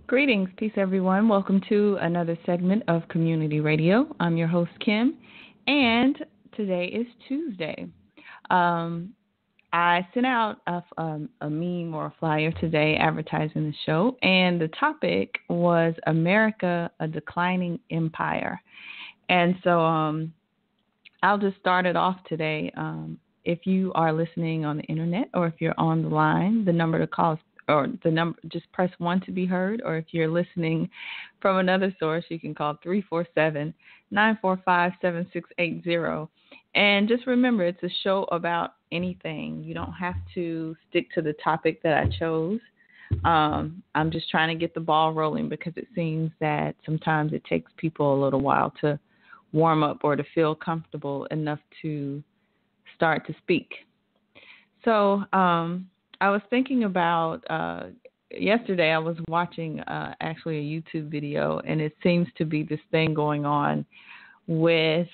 Greetings, peace, everyone. Welcome to another segment of Community Radio. I'm your host, Kim, and today is Tuesday. Um, I sent out a meme or a flyer today advertising the show, and the topic was America, a Declining Empire. And so I'll just start it off today. If you are listening on the internet or if you're on the line, the number to call is, or the number, just press 1 to be heard. Or if you're listening from another source, you can call 347-945-7680. And just remember, it's a show about anything. You don't have to stick to the topic that I chose. I'm just trying to get the ball rolling because it seems that sometimes it takes people a little while to warm up or to feel comfortable enough to start to speak. So I was thinking about yesterday I was watching actually a YouTube video, and it seems to be this thing going on with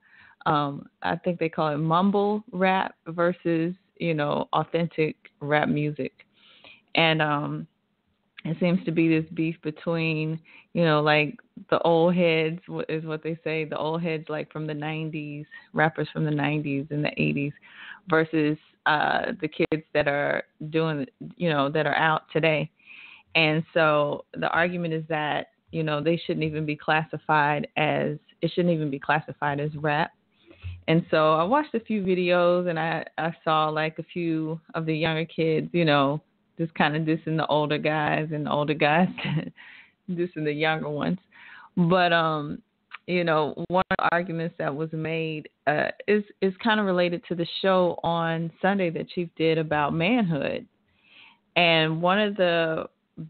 I think they call it mumble rap versus, authentic rap music. And it seems to be this beef between, like the old heads is what they say, the old heads like from the 90s, rappers from the 90s and the 80s versus the kids that are doing, that are out today. And so the argument is that, they shouldn't even be classified as, it shouldn't even be classified as rap. And so I watched a few videos, and I saw like a few of the younger kids, just kind of dissing the older guys, and the older guys dissing the younger ones. But, one of the arguments that was made is kind of related to the show on Sunday that Chief did about manhood. And one of the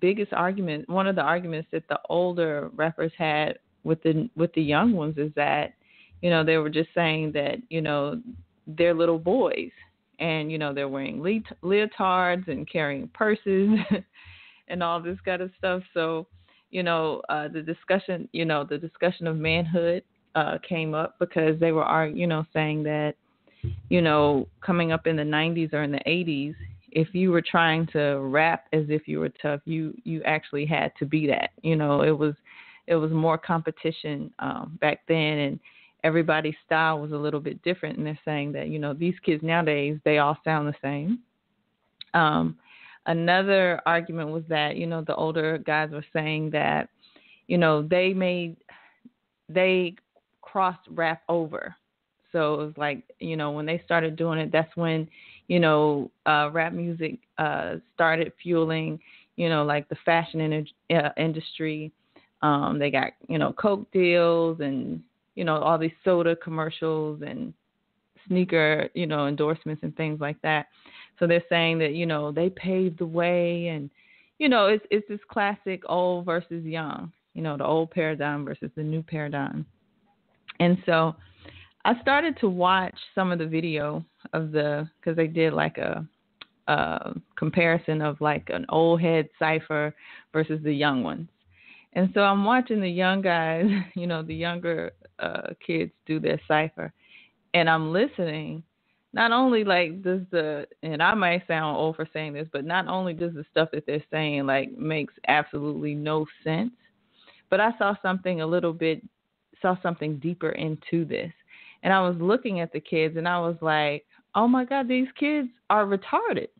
arguments that the older rappers had with the young ones is that, they were just saying that, they're little boys, and, they're wearing leotards and carrying purses and all this kind of stuff. So, the discussion of manhood came up because they were, saying that, coming up in the 90s or in the 80s, if you were trying to rap as if you were tough, you actually had to be that. It was more competition back then, and everybody's style was a little bit different. And they're saying that, these kids nowadays, they all sound the same. Another argument was that, the older guys were saying that, they crossed rap over. So it was like, when they started doing it, that's when, rap music started fueling, like the fashion industry. They got, Coke deals and, all these soda commercials and sneaker, endorsements and things like that. So they're saying that, they paved the way, and, it's this classic old versus young, the old paradigm versus the new paradigm. And so I started to watch some of the video of because they did like a comparison of like an old head cipher versus the young ones. And so I'm watching the young guys, the younger kids do their cipher, and I'm listening. Not only like does and I might sound old for saying this, but not only does the stuff that they're saying like makes absolutely no sense, but I saw something deeper into this. And I was looking at the kids, and I was like, oh my God, these kids are retarded.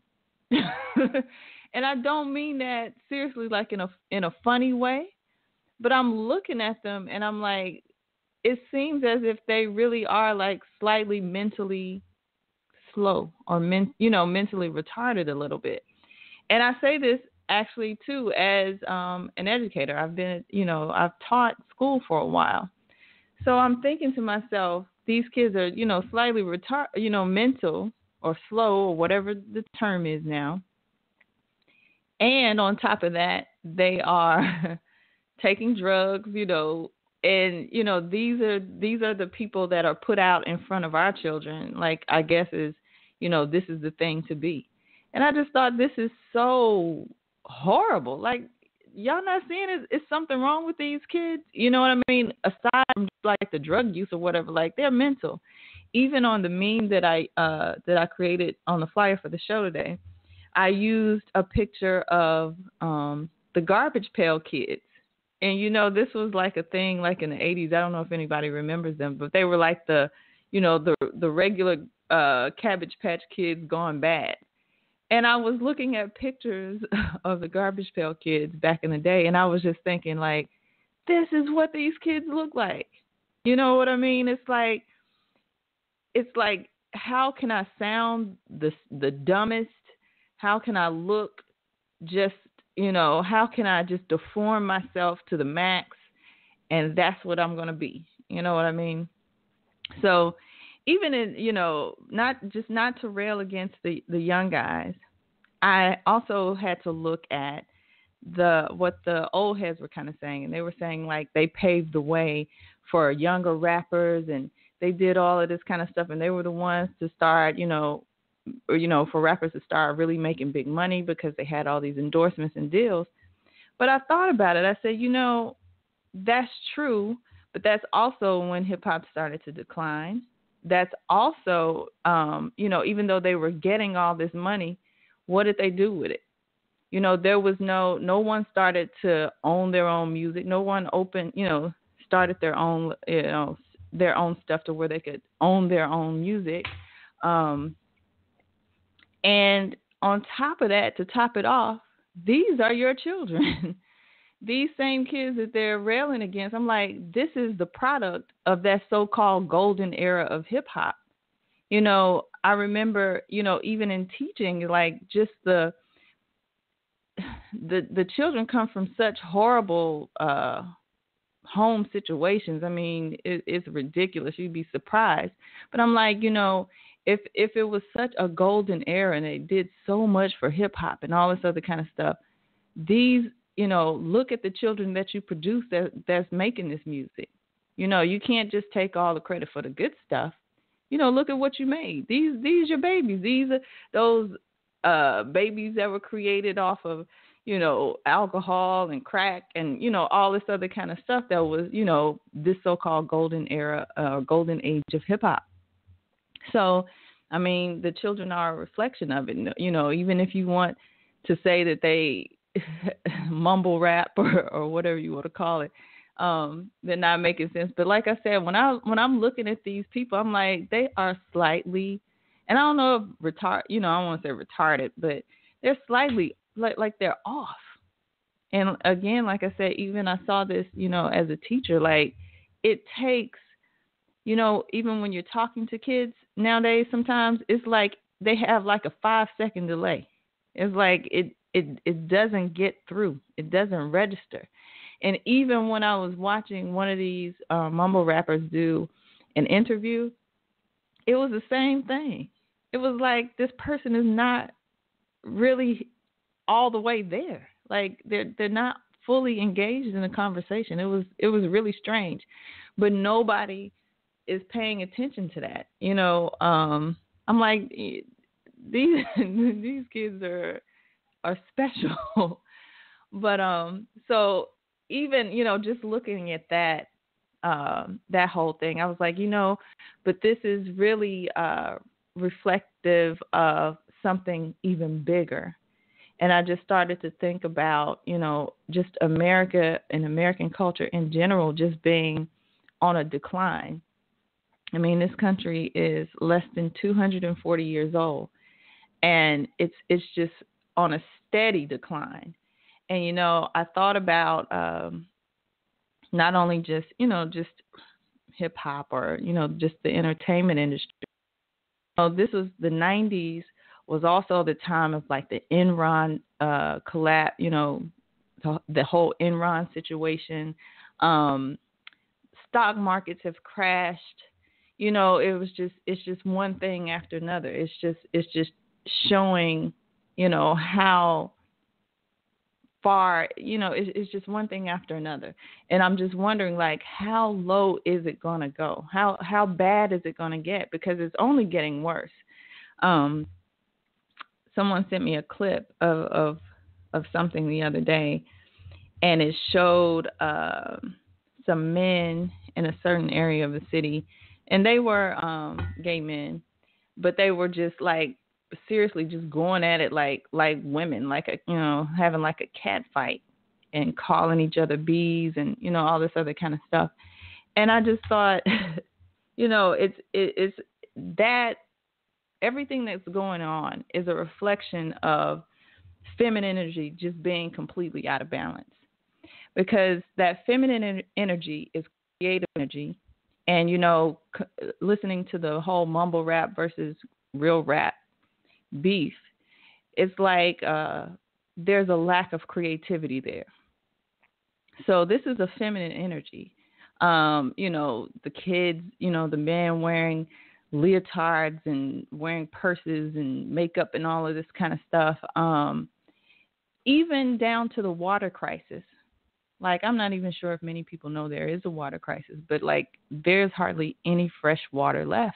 And I don't mean that seriously, like in a funny way, but I'm looking at them and I'm like, it seems as if they really are like slightly mentally slow or mentally retarded a little bit. And I say this actually too as an educator. I've taught school for a while. So I'm thinking to myself, these kids are, slightly mental or slow or whatever the term is now. And on top of that, they are taking drugs, and, these are the people that are put out in front of our children. Like, I guess this is the thing to be. And I just thought, this is so horrible. Like, y'all not seeing it? Is something wrong with these kids? You know what I mean? Aside from just like the drug use or whatever, like they're mental. Even on the meme that I created on the flyer for the show today, I used a picture of the the Garbage Pail Kids. And, this was like a thing like in the 80s. I don't know if anybody remembers them, but they were like the regular Cabbage Patch Kids gone bad. And I was looking at pictures of the Garbage Pail Kids back in the day, and I was just thinking, like, this is what these kids look like. You know what I mean? It's like, how can I sound the dumbest? How can I look just, how can I just deform myself to the max? And that's what I'm going to be. You know what I mean? So even in, not to rail against the young guys, I also had to look at what the old heads were kind of saying. And they were saying, like, they paved the way for younger rappers, and they did all of this kind of stuff. And they were the ones to start, for rappers to start really making big money because they had all these endorsements and deals. But I thought about it. I said, that's true, but that's also when hip hop started to decline. That's also, even though they were getting all this money, what did they do with it? There was no one started to own their own music. No one started their own, their own stuff to where they could own their own music. And on top of that, to top it off, these are your children. These same kids that they're railing against, I'm like, this is the product of that so-called golden era of hip-hop. I remember, even in teaching, like, just the children come from such horrible home situations. I mean, it's ridiculous. You'd be surprised. But I'm like, if it was such a golden era and they did so much for hip hop and all this other kind of stuff, these, look at the children that you produce that's making this music. You can't just take all the credit for the good stuff. Look at what you made. These are your babies. These are those babies that were created off of, alcohol and crack and, all this other kind of stuff that was, this so-called golden era, golden age of hip hop. So, I mean, the children are a reflection of it. Even if you want to say that they mumble rap or whatever you want to call it, they're not making sense. But like I said, when I'm looking at these people, I'm like, they are slightly, and I don't know if I don't want to say retarded, but they're slightly like they're off. And again, like I said, even I saw this, as a teacher, like it takes, even when you're talking to kids nowadays, sometimes it's like they have like a 5-second delay. It's like it doesn't get through. It doesn't register. And even when I was watching one of these mumble rappers do an interview, it was the same thing. It was like this person is not really all the way there. Like they're not fully engaged in the conversation. It was really strange, but nobody is paying attention to that. I'm like, these kids are special. But so even just looking at that whole thing, I was like, but this is really reflective of something even bigger. And I just started to think about, just America and American culture in general just being on a decline. I mean, this country is less than 240 years old, and it's just on a steady decline. And, I thought about not only just hip hop or, just the entertainment industry. This was the 90s was also the time of like the Enron collapse, the whole Enron situation. Stock markets have crashed. It's just one thing after another. It's just showing, how far, it's just one thing after another. And I'm just wondering, like, how low is it going to go? How bad is it going to get? Because it's only getting worse. Someone sent me a clip of something the other day, and it showed some men in a certain area of the city, and they were gay men, but they were just like seriously just going at it like women, like having like a cat fight. and calling each other bees and, all this other kind of stuff. And I just thought, it's that everything that's going on is a reflection of feminine energy just being completely out of balance. Because that feminine energy is creative energy. And, listening to the whole mumble rap versus real rap beef, it's like there's a lack of creativity there. So this is a feminine energy. The kids, the men wearing leotards and wearing purses and makeup and all of this kind of stuff, even down to the water crisis. Like, I'm not even sure if many people know there is a water crisis, but like there's hardly any fresh water left.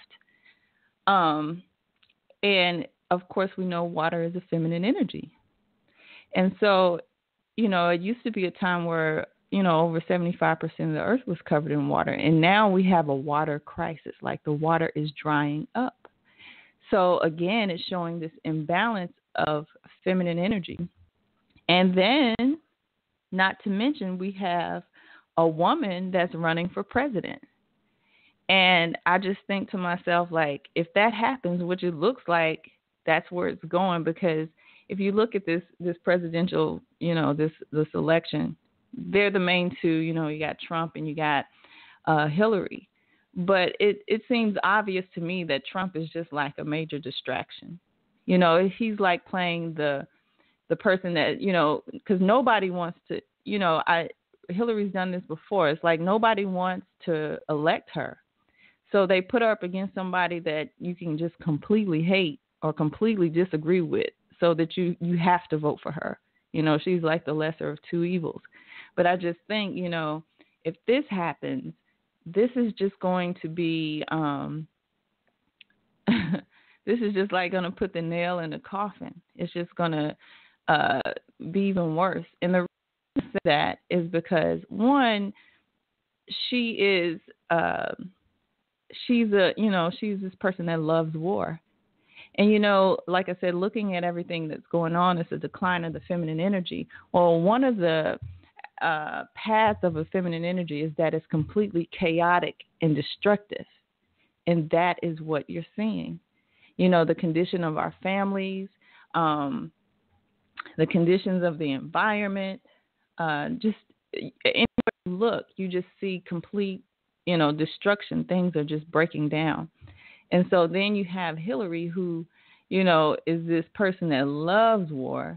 And of course we know water is a feminine energy. And so, it used to be a time where, over 75% of the earth was covered in water. And now we have a water crisis, like the water is drying up. So again, it's showing this imbalance of feminine energy. And then, not to mention, we have a woman that's running for president. And I just think to myself, like, if that happens, which it looks like that's where it's going, because if you look at this presidential, this election, they're the main two. You got Trump and you got Hillary. But it seems obvious to me that Trump is just like a major distraction. He's like playing the person that, because nobody wants to, Hillary's done this before. It's like nobody wants to elect her. So they put her up against somebody that you can just completely hate or completely disagree with, so that you have to vote for her. She's like the lesser of two evils. But I just think, if this happens, this is just going to be, this is just like going to put the nail in the coffin. It's just going to be even worse. And the reason I say that is because, one, she's this person that loves war. And, like I said, looking at everything that's going on, it's a decline of the feminine energy. Well, one of the paths of a feminine energy is that it's completely chaotic and destructive. And that is what you're seeing. The condition of our families, the conditions of the environment, just anywhere you look, you just see complete, destruction. Things are just breaking down. And so then you have Hillary, who, is this person that loves war,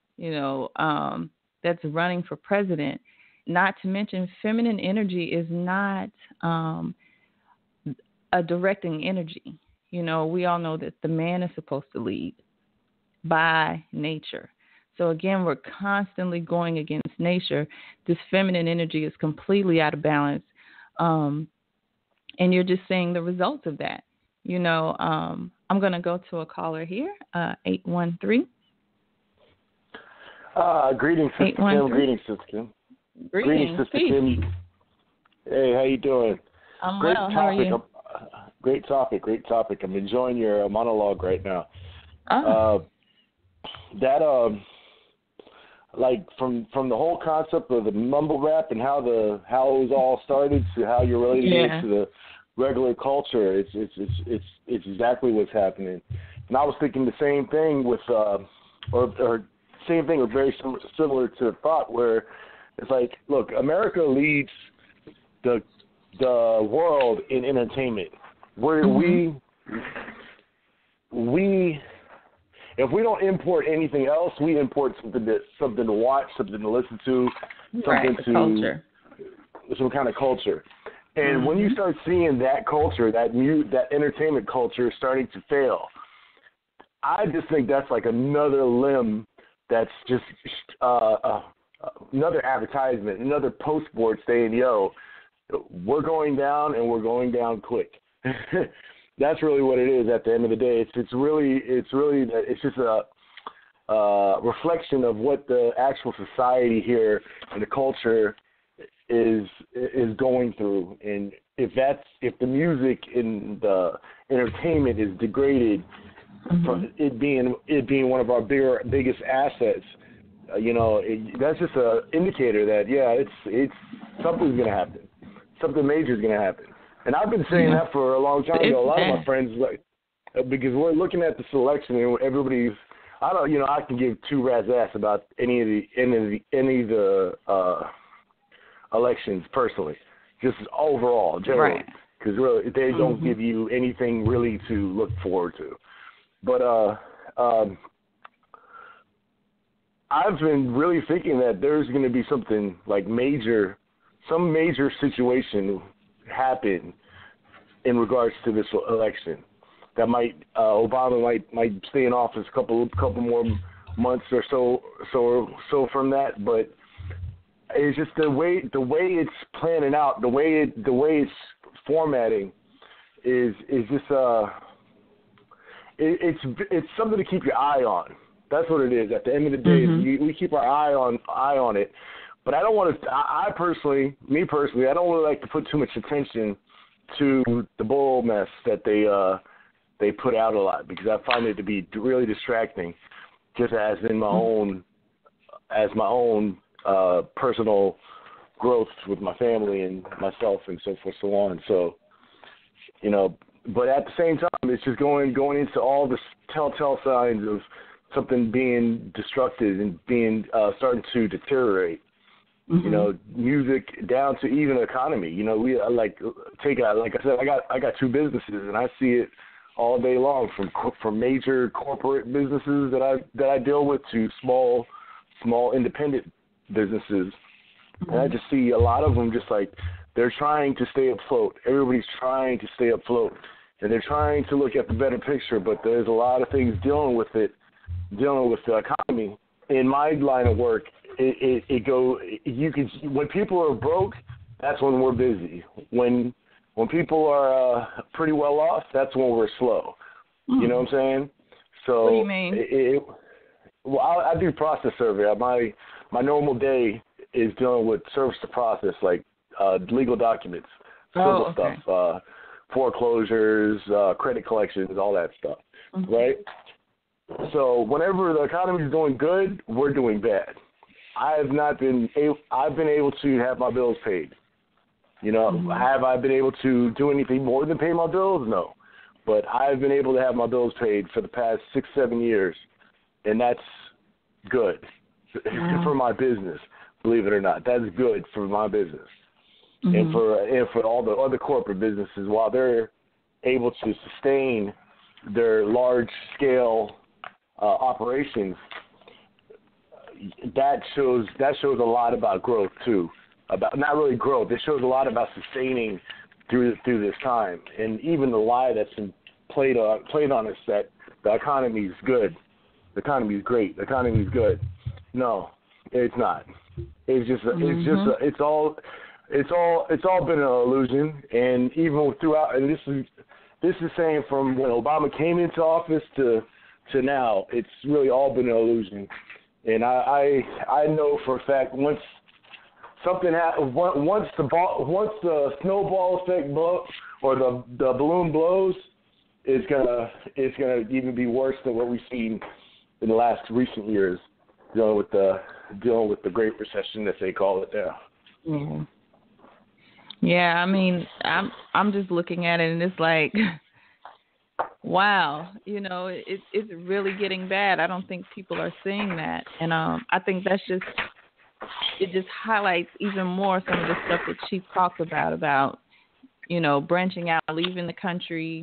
that's running for president. Not to mention, feminine energy is not a directing energy. We all know that the man is supposed to lead by nature. So again, we're constantly going against nature. This feminine energy is completely out of balance. And you're just seeing the results of that. I'm going to go to a caller here, 813. Greetings, Sister Kim. Greetings, Sister Kim. Greetings, Sister Kim. Hey, how you doing? I'm well. How are you? Great topic. I'm enjoying your monologue right now. Like from the whole concept of the mumble rap and how it was all started to how you're relating it to the regular culture, it's exactly what's happening. And I was thinking the same thing with or same thing or very similar to the thought where it's like, look, America leads the world in entertainment. Where we if we don't import anything else, we import something to watch, something to listen to, culture. Some kind of culture. And when you start seeing that culture, that entertainment culture starting to fail, I just think that's like another limb that's just another advertisement, another post board saying, yo, we're going down and we're going down quick. That's really what it is at the end of the day. It's just a reflection of what the actual society here and the culture is going through. And if the music and the entertainment is degraded from it being one of our biggest assets, that's just an indicator that it's something's gonna happen, something major is gonna happen. And I've been saying that for a long time ago. A lot of my friends, because we're looking at the selection and everybody's, I can give two rat's ass about any of the elections personally, just overall, generally, because really they don't give you anything really to look forward to. But I've been really thinking that there's going to be something like some major situation happen in regards to this election that Obama might stay in office a couple more months or so from that, but it's just the way it's planning out, the way it's formatting is just it's something to keep your eye on. That's what it is. At the end of the day, we keep our eye on it. But I don't want to. I personally, I don't really like to put too much attention to the bull mess that they put out a lot, because I find it to be really distracting, just as in my own personal growth with my family and myself and so forth, so on. So, but at the same time, it's just going into all the telltale signs of something being destructive and being starting to deteriorate. Music down to even economy. We like I said, I got two businesses, and I see it all day long, from major corporate businesses that I deal with to small independent businesses. And I just see a lot of them just like they're trying to stay afloat. Everybody's trying to stay afloat, and they're trying to look at the better picture, but there's a lot of things dealing with the economy. In my line of work, when people are broke, that's when we're busy. When people are pretty well off, that's when we're slow. You know what I'm saying? So what do you mean? I do process survey. My normal day is dealing with service to process, like legal documents, civil stuff, foreclosures, credit collections, all that stuff, right? So whenever the economy is doing good, we're doing bad. I've been able to have my bills paid. Have I been able to do anything more than pay my bills? No. But I've been able to have my bills paid for the past 6-7 years, and that's good for my business. Believe it or not, that's good for my business, and for all the other corporate businesses, while they're able to sustain their large scale operations. That shows a lot about growth too. About not really growth. It shows a lot about sustaining through this time. And even the lie that's been played on us that the economy is good, the economy is great, the economy is good. No, it's not. It's all been an illusion. And even throughout, and this is saying from when Obama came into office to now, it's really all been an illusion. And I know for a fact once the snowball effect blows or the balloon blows, it's gonna even be worse than what we've seen in the last recent years, dealing with the Great Recession, as they call it now. Mm-hmm. Yeah, I mean, I'm just looking at it and it's like, wow, it's really getting bad. I don't think people are seeing that, and I think it just highlights even more some of the stuff that Chief talked about branching out, leaving the country,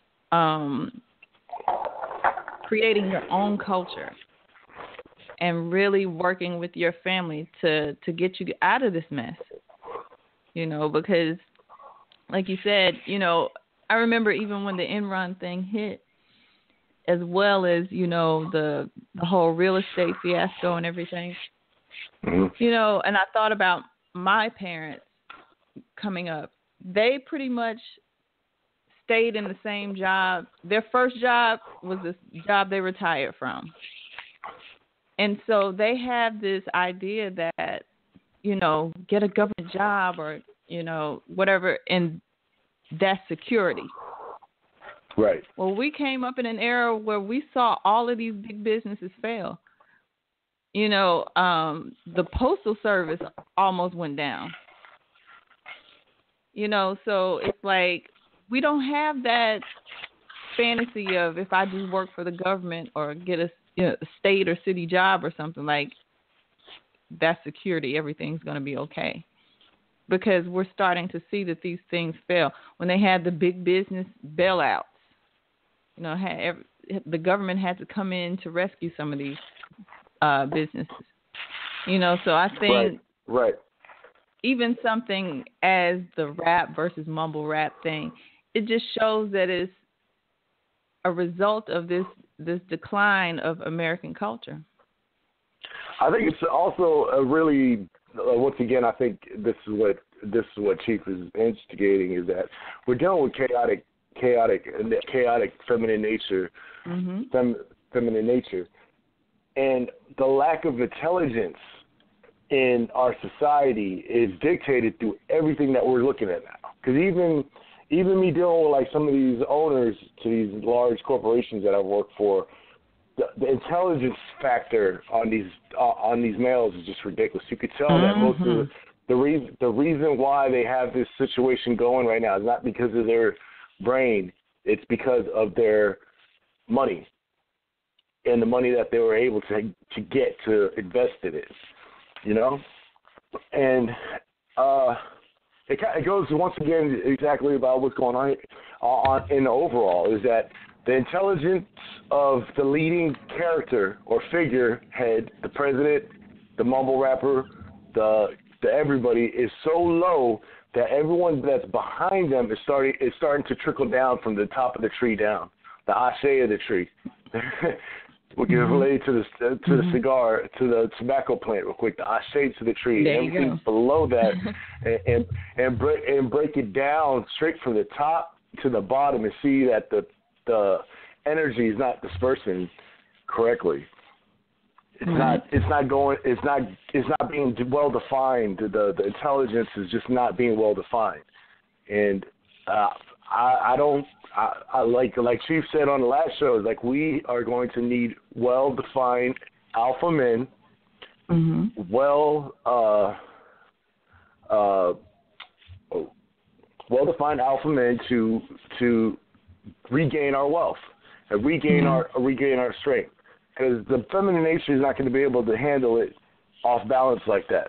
creating your own culture, and really working with your family to get you out of this mess. Because, like you said, I remember even when the Enron thing hit, as well as, the whole real estate fiasco and everything, and I thought about my parents coming up. They pretty much stayed in the same job. Their first job was the job they retired from. And so they have this idea that, get a government job or, whatever, and that's security. Right. Well, we came up in an era where we saw all of these big businesses fail. the postal service almost went down. So it's like we don't have that fantasy of if I just work for the government or get a state or city job or something, like that's security, everything's going to be okay. Because we're starting to see that these things fail. When they had the big business bailouts, the government had to come in to rescue some of these businesses. So I think right. Even something as the rap versus mumble rap thing, it just shows that it's a result of this decline of American culture. I think it's also a really, once again, I think this is what Chief is instigating, is that we're dealing with chaotic feminine nature, feminine nature, and the lack of intelligence in our society is dictated through everything that we're looking at now. Because even me dealing with like some of these owners to these large corporations that I've worked for, the intelligence factor on these males is just ridiculous. You could tell that most of the reason why they have this situation going right now is not because of their brain, it's because of their money and the money that they were able to get to invest in it. And it goes once again exactly about what's going on in the overall, is that the intelligence of the leading character or figurehead, the president, the mumble rapper, the everybody, is so low that everyone that's behind them is starting to trickle down from the top of the tree down, the ashe of the tree. We'll get related to the cigar, to the tobacco plant real quick. The ashe to the tree, there everything below that, and break it down straight from the top to the bottom and see that the energy is not dispersing correctly. It's not being well defined. The intelligence is just not being well defined, and I like Chief said on the last show, is like we are going to need well defined alpha men, well defined alpha men to regain our wealth and regain our strength. Because the feminine nature is not going to be able to handle it off balance like that.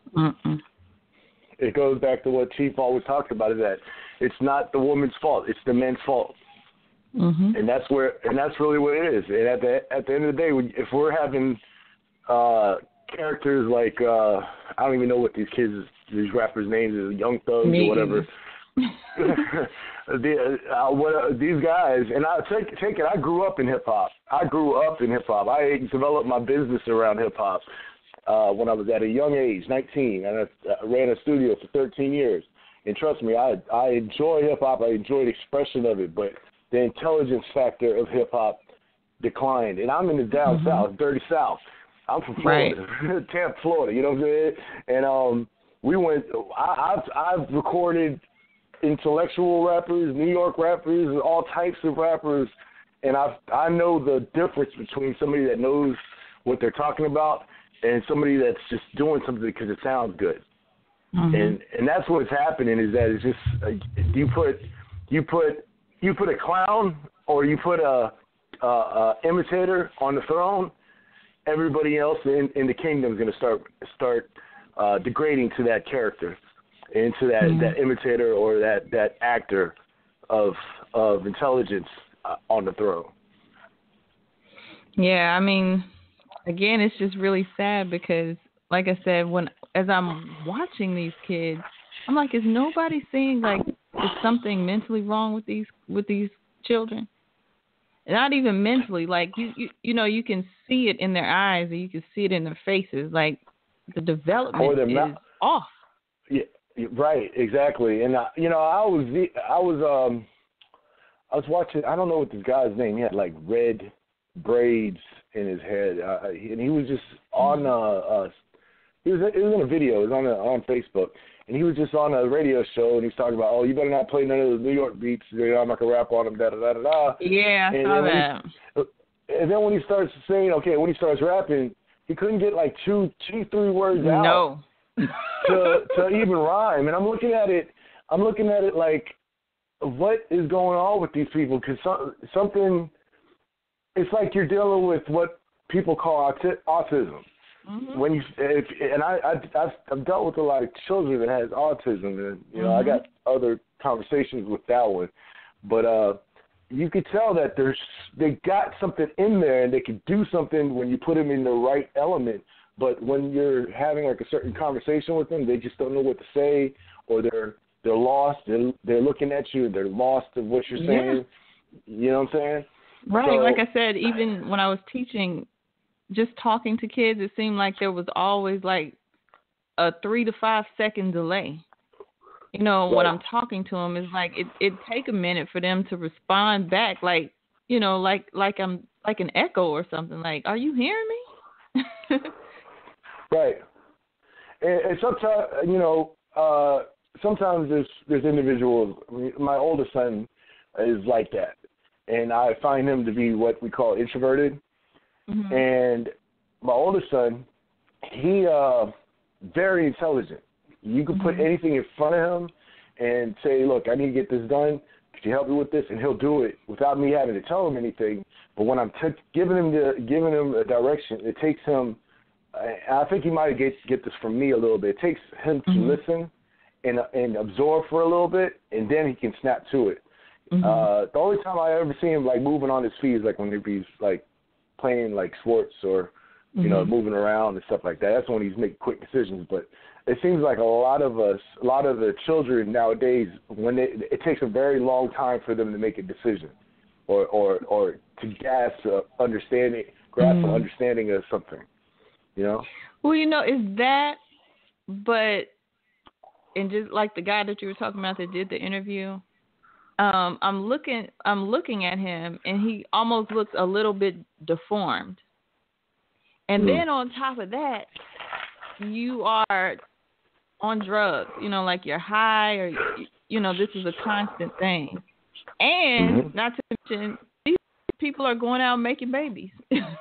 It goes back to what Chief always talked about, is that it's not the woman's fault; it's the man's fault, and that's really what it is. And at the end of the day, if we're having characters like I don't even know what these rappers' names is, Young Thugs or whatever. These guys, and I take it. I grew up in hip hop. I I developed my business around hip hop when I was at a young age, 19, and I ran a studio for 13 years. And trust me, I enjoy hip hop. I enjoy the expression of it, but the intelligence factor of hip hop declined. And I'm in the down south, dirty south. I'm from Florida, Tampa, Florida. You know what I'm saying? And I've recorded intellectual rappers, New York rappers, all types of rappers, and I know the difference between somebody that knows what they're talking about and somebody that's just doing something because it sounds good. And that's what's happening, is that it's just you put a clown or you put a imitator on the throne, everybody else in the kingdom is going to start degrading to that character, into that imitator or that actor of intelligence on the throne. Yeah, I mean, again, it's just really sad because, like I said, as I'm watching these kids, I'm like, is nobody seeing like there's something mentally wrong with these children? Not even mentally, like you can see it in their eyes, or you can see it in their faces, like the development is off. Yeah. Right, exactly, and I was watching. I don't know what this guy's name. He had like red braids in his head, and he was just on. It was in a video. It was on Facebook, and he was just on a radio show, and he was talking about, oh, you better not play none of those New York beats. I'm not gonna rap on them. Da da da da da. Yeah, I saw that. And then when he starts saying, when he starts rapping, He couldn't get like two, 3 words out. No. to even rhyme. And I'm looking at it like, what is going on with these people? Because something, it's like you're dealing with what people call autism. Mm-hmm. When I've dealt with a lot of children that has autism, and you know, I got other conversations with that one, but you could tell that they got something in there, and they can do something when you put them in the right element. But when you're having like a certain conversation with them, they just don't know what to say, or they're lost. They're looking at you, and they're lost of what you're saying. You know what I'm saying? Right. So, like I said, even when I was teaching, just talking to kids, it seemed like there was always like a 3 to 5 second delay. You know, when I'm talking to them, it's like it take a minute for them to respond back, like, you know, like I'm like an echo or something. Like, are you hearing me? Right. And sometimes, you know, sometimes there's individuals. I mean, my oldest son is like that, and I find him to be what we call introverted. Mm-hmm. And my oldest son, he very intelligent. You can put anything in front of him and say, look, I need to get this done. Could you help me with this? And he'll do it without me having to tell him anything. But when I'm giving him a direction, it takes him, I think he might get this from me a little bit. It takes him to listen and absorb for a little bit, and then he can snap to it. The only time I ever see him like moving on his feet is like when he's like playing like sports or, you know, moving around and stuff like that. That's when he's making quick decisions. But it seems like a lot of the children nowadays, it takes a very long time for them to make a decision or to grasp an understanding of something, you know? Well, you know, is that, but, and just like the guy that you were talking about that did the interview, I'm looking at him, and he almost looks a little bit deformed. And then on top of that, you are on drugs, you know, like you're high, or, you know, this is a constant thing. And not to mention, these people are going out and making babies.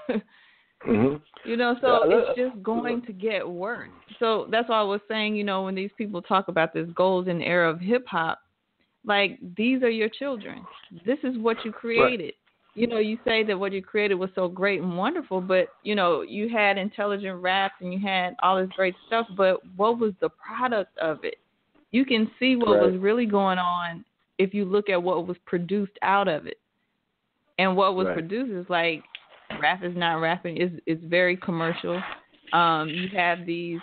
You know, so it's just going to get worse. So that's why I was saying, you know, when these people talk about this golden era of hip hop, like, these are your children. This is what you created. Right. You know, you say that what you created was so great and wonderful, but, you know, you had intelligent raps and you had all this great stuff, but what was the product of it? You can see what was really going on if you look at what was produced out of it. And what was produced is like, rap is not rapping. It's very commercial. You have these,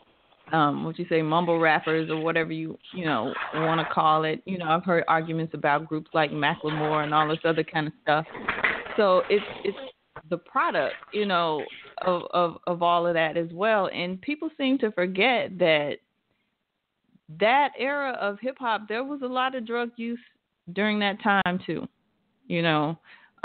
mumble rappers or whatever you know, want to call it. You know, I've heard arguments about groups like Macklemore and all this other kind of stuff. So it's the product, you know, of all of that as well. And people seem to forget that era of hip hop, there was a lot of drug use during that time too. You know,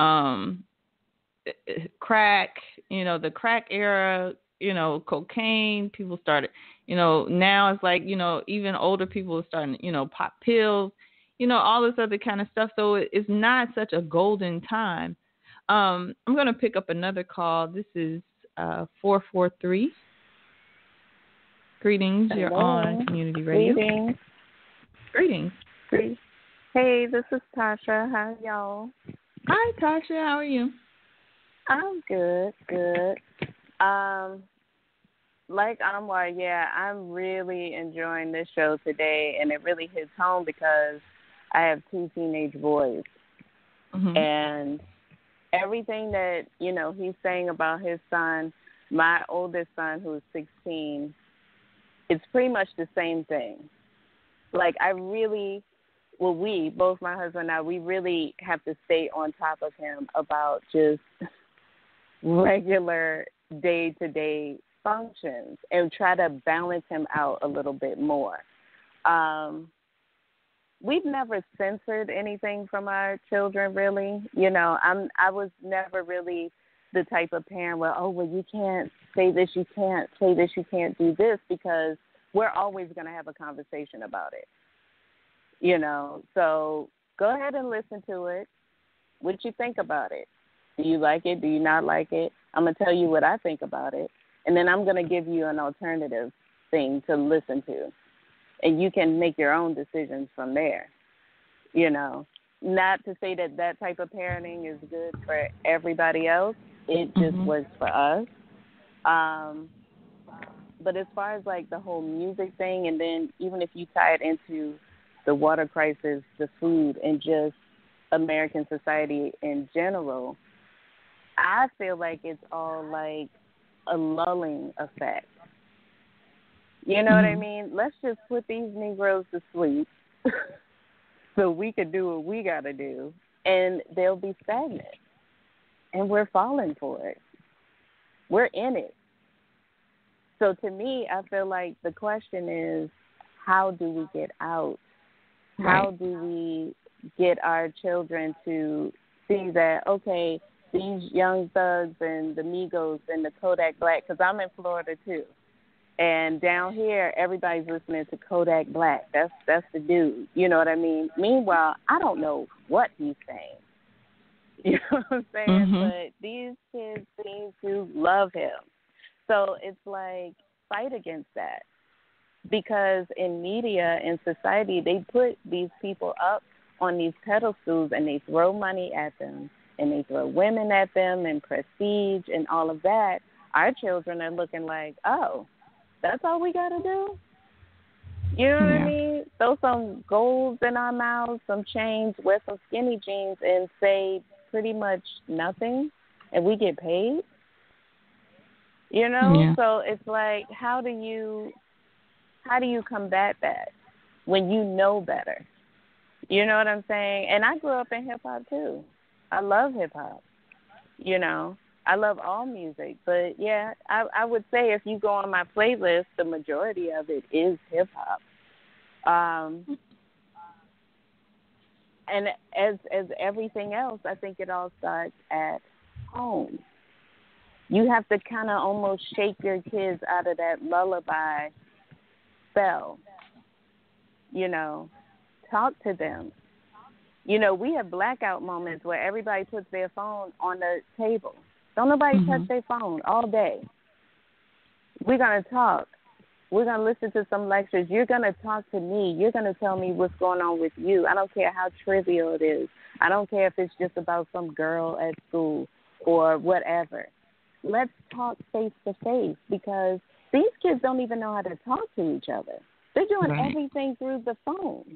crack, you know, the crack era, you know, cocaine, people started, you know, now it's like, you know, even older people are starting, you know, pop pills, you know, all this other kind of stuff. So it's not such a golden time. I'm going to pick up another call. This is 443. Greetings. Hello. You're on Community Radio. Greetings. Hey, this is Tasha. How are y'all? Hi, Tasha. How are you? I'm good. Like Anwar, I'm really enjoying this show today, and it really hits home because I have 2 teenage boys. And everything that, you know, he's saying about his son, my oldest son, who's 16, it's pretty much the same thing. Like, we, both my husband and I, we really have to stay on top of him about just regular day-to-day functions and try to balance him out a little bit more. We've never censored anything from our children, really. You know, I was never really the type of parent where, you can't say this, you can't say this, you can't do this, because we're always going to have a conversation about it. You know, so go ahead and listen to it. What you think about it? Do you like it? Do you not like it? I'm going to tell you what I think about it. and then I'm going to give you an alternative thing to listen to, and you can make your own decisions from there. You know, not to say that that type of parenting is good for everybody else. It just works for us. But as far as like the whole music thing, and then even if you tie it into the water crisis, the food, and just American society in general, I feel like it's all like a lulling effect. You know what I mean? Let's just put these Negroes to sleep so we could do what we got to do, and they'll be stagnant. And we're falling for it. We're in it. So to me, I feel like the question is, how do we get out? How do we get our children to see that, okay, these young thugs and the Migos and the Kodak Black, because I'm in Florida too. And down here, everybody's listening to Kodak Black. That's the dude. You know what I mean? Meanwhile, I don't know what he's saying. You know what I'm saying? But these kids seem to love him. So it's like, fight against that. Because in media and society, they put these people up on these pedestals and they throw money at them and they throw women at them and prestige and all of that. Our children are looking like, oh, that's all we got to do? You know what I mean? Throw some golds in our mouths, some chains, wear some skinny jeans, and say pretty much nothing, and we get paid? You know? Yeah. So it's like, how do you combat that when you know better? You know what I'm saying? And I grew up in hip-hop, too. I love hip-hop, you know. I love all music, but yeah, I would say if you go on my playlist, the majority of it is hip hop. And as everything else, I think it all starts at home. You have to kind of almost shake your kids out of that lullaby spell. You know, talk to them. You know, we have blackout moments where everybody puts their phone on the table. Don't nobody touch their phone all day. We're going to talk. We're going to listen to some lectures. You're going to talk to me. You're going to tell me what's going on with you. I don't care how trivial it is. I don't care if it's just about some girl at school or whatever. Let's talk face to face, because these kids don't even know how to talk to each other. They're doing everything through the phone.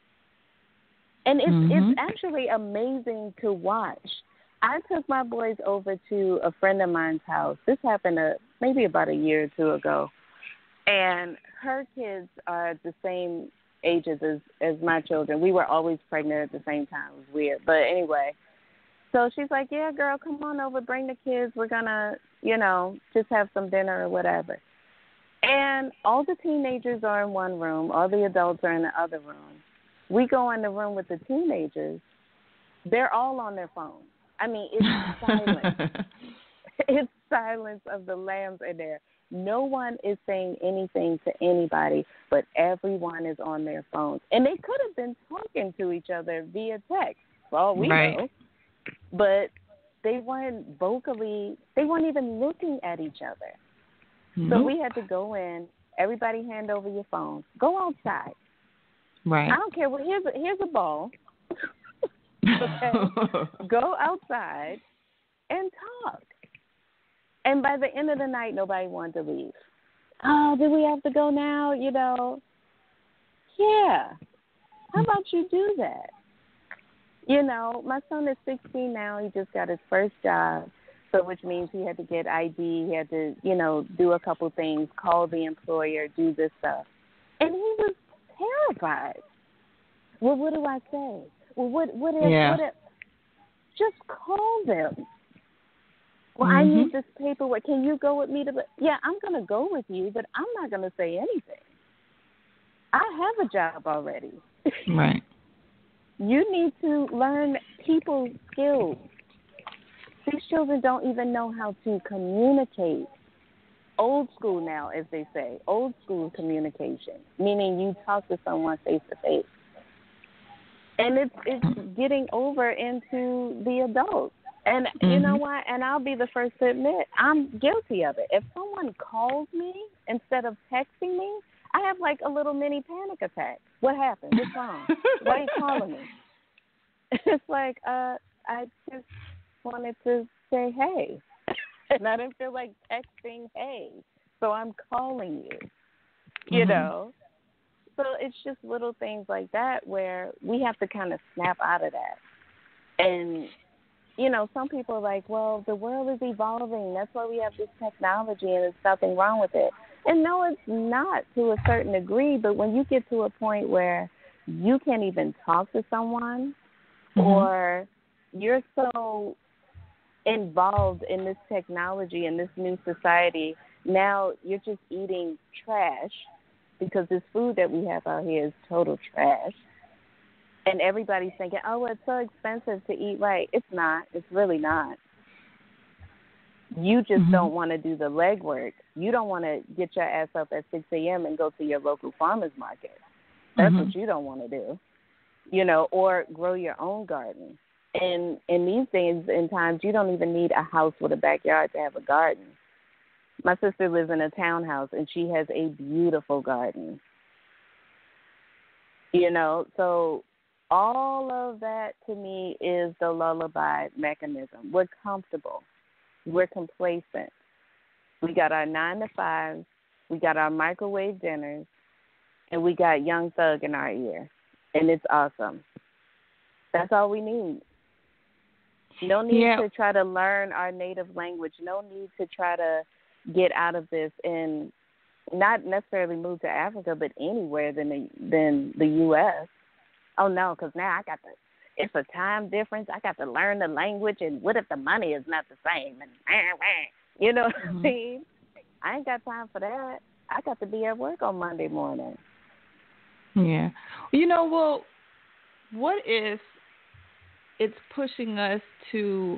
And it's actually amazing to watch. I took my boys over to a friend of mine's house. This happened maybe about a year or two ago. And her kids are the same ages as my children. We were always pregnant at the same time. It was weird. But anyway, so she's like, yeah, girl, come on over, bring the kids. We're going to, you know, just have some dinner or whatever. And all the teenagers are in one room. All the adults are in the other room. We go in the room with the teenagers. They're all on their phones. I mean, it's silence. It's silence of the lambs in there. No one is saying anything to anybody, but everyone is on their phones. And they could have been talking to each other via text, for all we know. But they weren't even looking at each other. So we had to go in, everybody hand over your phone, go outside. Right. I don't care. Well, here's a ball. Okay. Go outside and talk. And by the end of the night, nobody wanted to leave. Oh, do we have to go now? You know, yeah. How about you do that? You know, my son is 16 now. He just got his first job, so which means he had to get ID. He had to, you know, do a couple things, call the employer, do this stuff. And he was terrified. Well, what do I say? Well, what if, just call them. Well, I need this paperwork. Can you go with me to yeah, I'm going to go with you, but I'm not going to say anything. I have a job already. Right. You need to learn people skills. These children don't even know how to communicate. Old school now, as they say, old school communication, meaning you talk to someone face to face. And it's getting over into the adults. And you know what? And I'll be the first to admit I'm guilty of it. If someone calls me instead of texting me, I have like a little mini panic attack. What happened? What's wrong? Why are you calling me? It's like, I just wanted to say hey. And I didn't feel like texting hey. So I'm calling you. You know? So it's just little things like that where we have to kind of snap out of that. And you know, some people are like, well, the world is evolving. That's why we have this technology and there's nothing wrong with it. And no, it's not to a certain degree. But when you get to a point where you can't even talk to someone or you're so involved in this technology and this new society, now you're just eating trash because this food that we have out here is total trash. And everybody's thinking, oh, it's so expensive to eat right. It's not. It's really not. You just don't want to do the legwork. You don't want to get your ass up at 6 a.m. and go to your local farmer's market. That's what you don't want to do, you know, or grow your own garden. And in these days and times, you don't even need a house with a backyard to have a garden. My sister lives in a townhouse, and she has a beautiful garden. You know, so all of that to me is the lullaby mechanism. We're comfortable. We're complacent. We got our 9 to 5s. We got our microwave dinners. And we got Young Thug in our ear. And it's awesome. That's all we need. No need to try to learn our native language. No need to try to get out of this and not necessarily move to Africa, but anywhere than the U.S. Oh, no, because now it's a time difference. I got to learn the language, and what if the money is not the same? And you know what I mean? I ain't got time for that. I got to be at work on Monday morning. Yeah. You know, well, what if it's pushing us to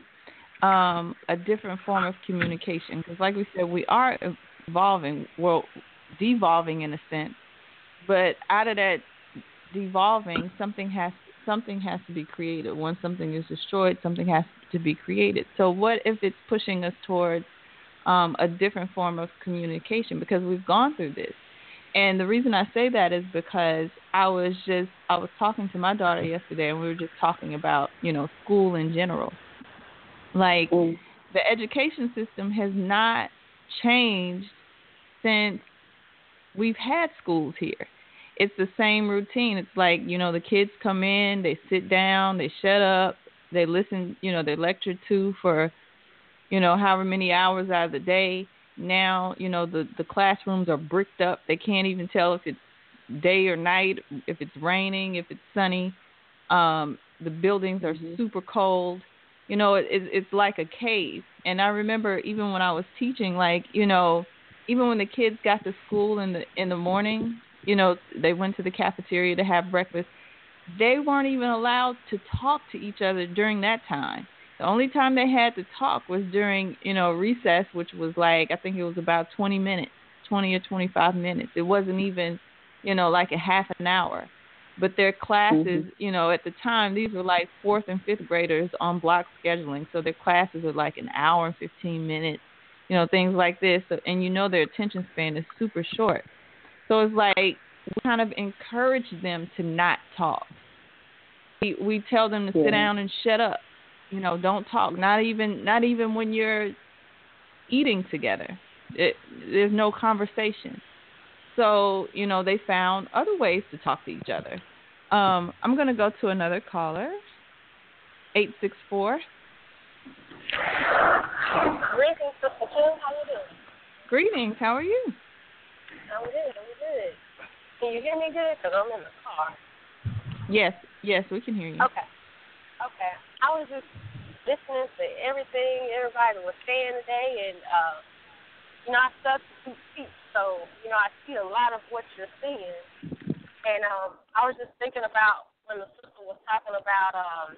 a different form of communication? Because like we said, we are evolving, well, devolving in a sense, but out of that devolving, something has to be created. Once something is destroyed, something has to be created. So what if it's pushing us towards a different form of communication? Because we've gone through this. And the reason I say that is because I was talking to my daughter yesterday, and we were just talking about, you know, school in general. Like, the education system has not changed since we've had schools here. It's the same routine. It's like, you know, the kids come in, they sit down, they shut up, they listen, you know, they're lectured to for, you know, however many hours out of the day. Now, you know, the classrooms are bricked up. They can't even tell if it's day or night, if it's raining, if it's sunny. The buildings are super cold. You know, it's like a cave. And I remember even when I was teaching, like, you know, even when the kids got to school in the morning, you know, they went to the cafeteria to have breakfast. They weren't even allowed to talk to each other during that time. The only time they had to talk was during, you know, recess, which was like, I think it was about 20 minutes, 20 or 25 minutes. It wasn't even, you know, like a half an hour. But their classes, you know, at the time, these were like 4th and 5th graders on block scheduling. So their classes are like an hour and 15 minutes, you know, things like this. So, and you know their attention span is super short. So it's like we kind of encourage them to not talk. We tell them to sit down and shut up. You know, don't talk. Not even when you're eating together. There's no conversation. So, you know, they found other ways to talk to each other. I'm going to go to another caller, 864. Greetings, Sister Kim. How you doing? Greetings. How are you? I'm good. Can you hear me good? Because I'm in the car. Yes, we can hear you. Okay. I was just listening to everything everybody was saying today, and, you know, I substitute teach, so, you know, I see a lot of what you're saying. And I was just thinking about when the sister was talking about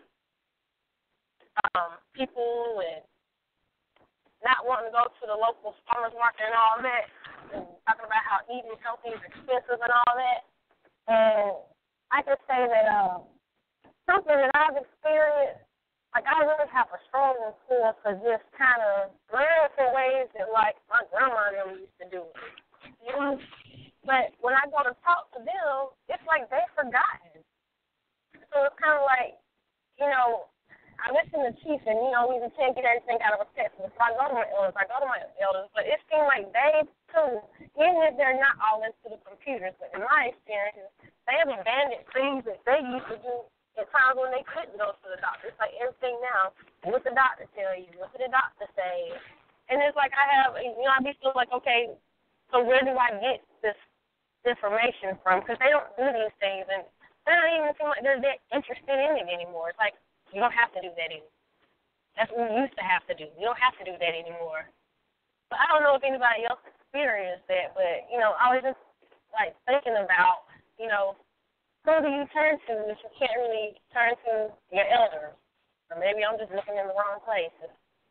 people and not wanting to go to the local farmers market and all that, and talking about how eating healthy is expensive and all that. And I could say that something that I've experienced like, I really have a strong pull to just kind of learn some ways that, like, my grandma never used to do it. You know? But when I go to talk to them, it's like they've forgotten. So it's kind of like, you know, I listen to Chief, and, you know, we can't get everything out of respect. So I go to my elders, but it seems like they, too, even if they're not all into the computers, but in my experience, they have abandoned things that they used to do at times when they couldn't go to the doctor. It's like everything now, what the doctor tell you, what did the doctor say? And it's like I have, you know, I be feeling like, okay, so where do I get this information from? Because they don't do these things, and they don't even seem like they're that interested in it anymore. It's like, you don't have to do that anymore. That's what we used to have to do. You don't have to do that anymore. But I don't know if anybody else experienced that, but, you know, I was just, like, thinking about, you know, who do you turn to if you can't really turn to your elders? Or maybe I'm just looking in the wrong places.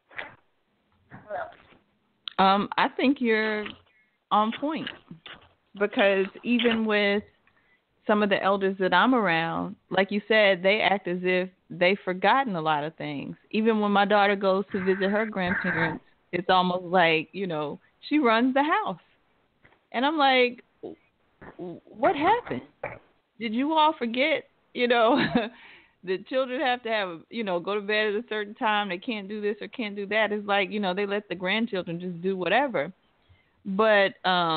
I think you're on point, because even with some of the elders that I'm around, like you said, they act as if they've forgotten a lot of things. Even when my daughter goes to visit her grandparents, it's almost like, you know, she runs the house. And I'm like, what happened? Did you all forget, you know, the children have to have, you know, go to bed at a certain time. They can't do this or can't do that. It's like, you know, they let the grandchildren just do whatever. But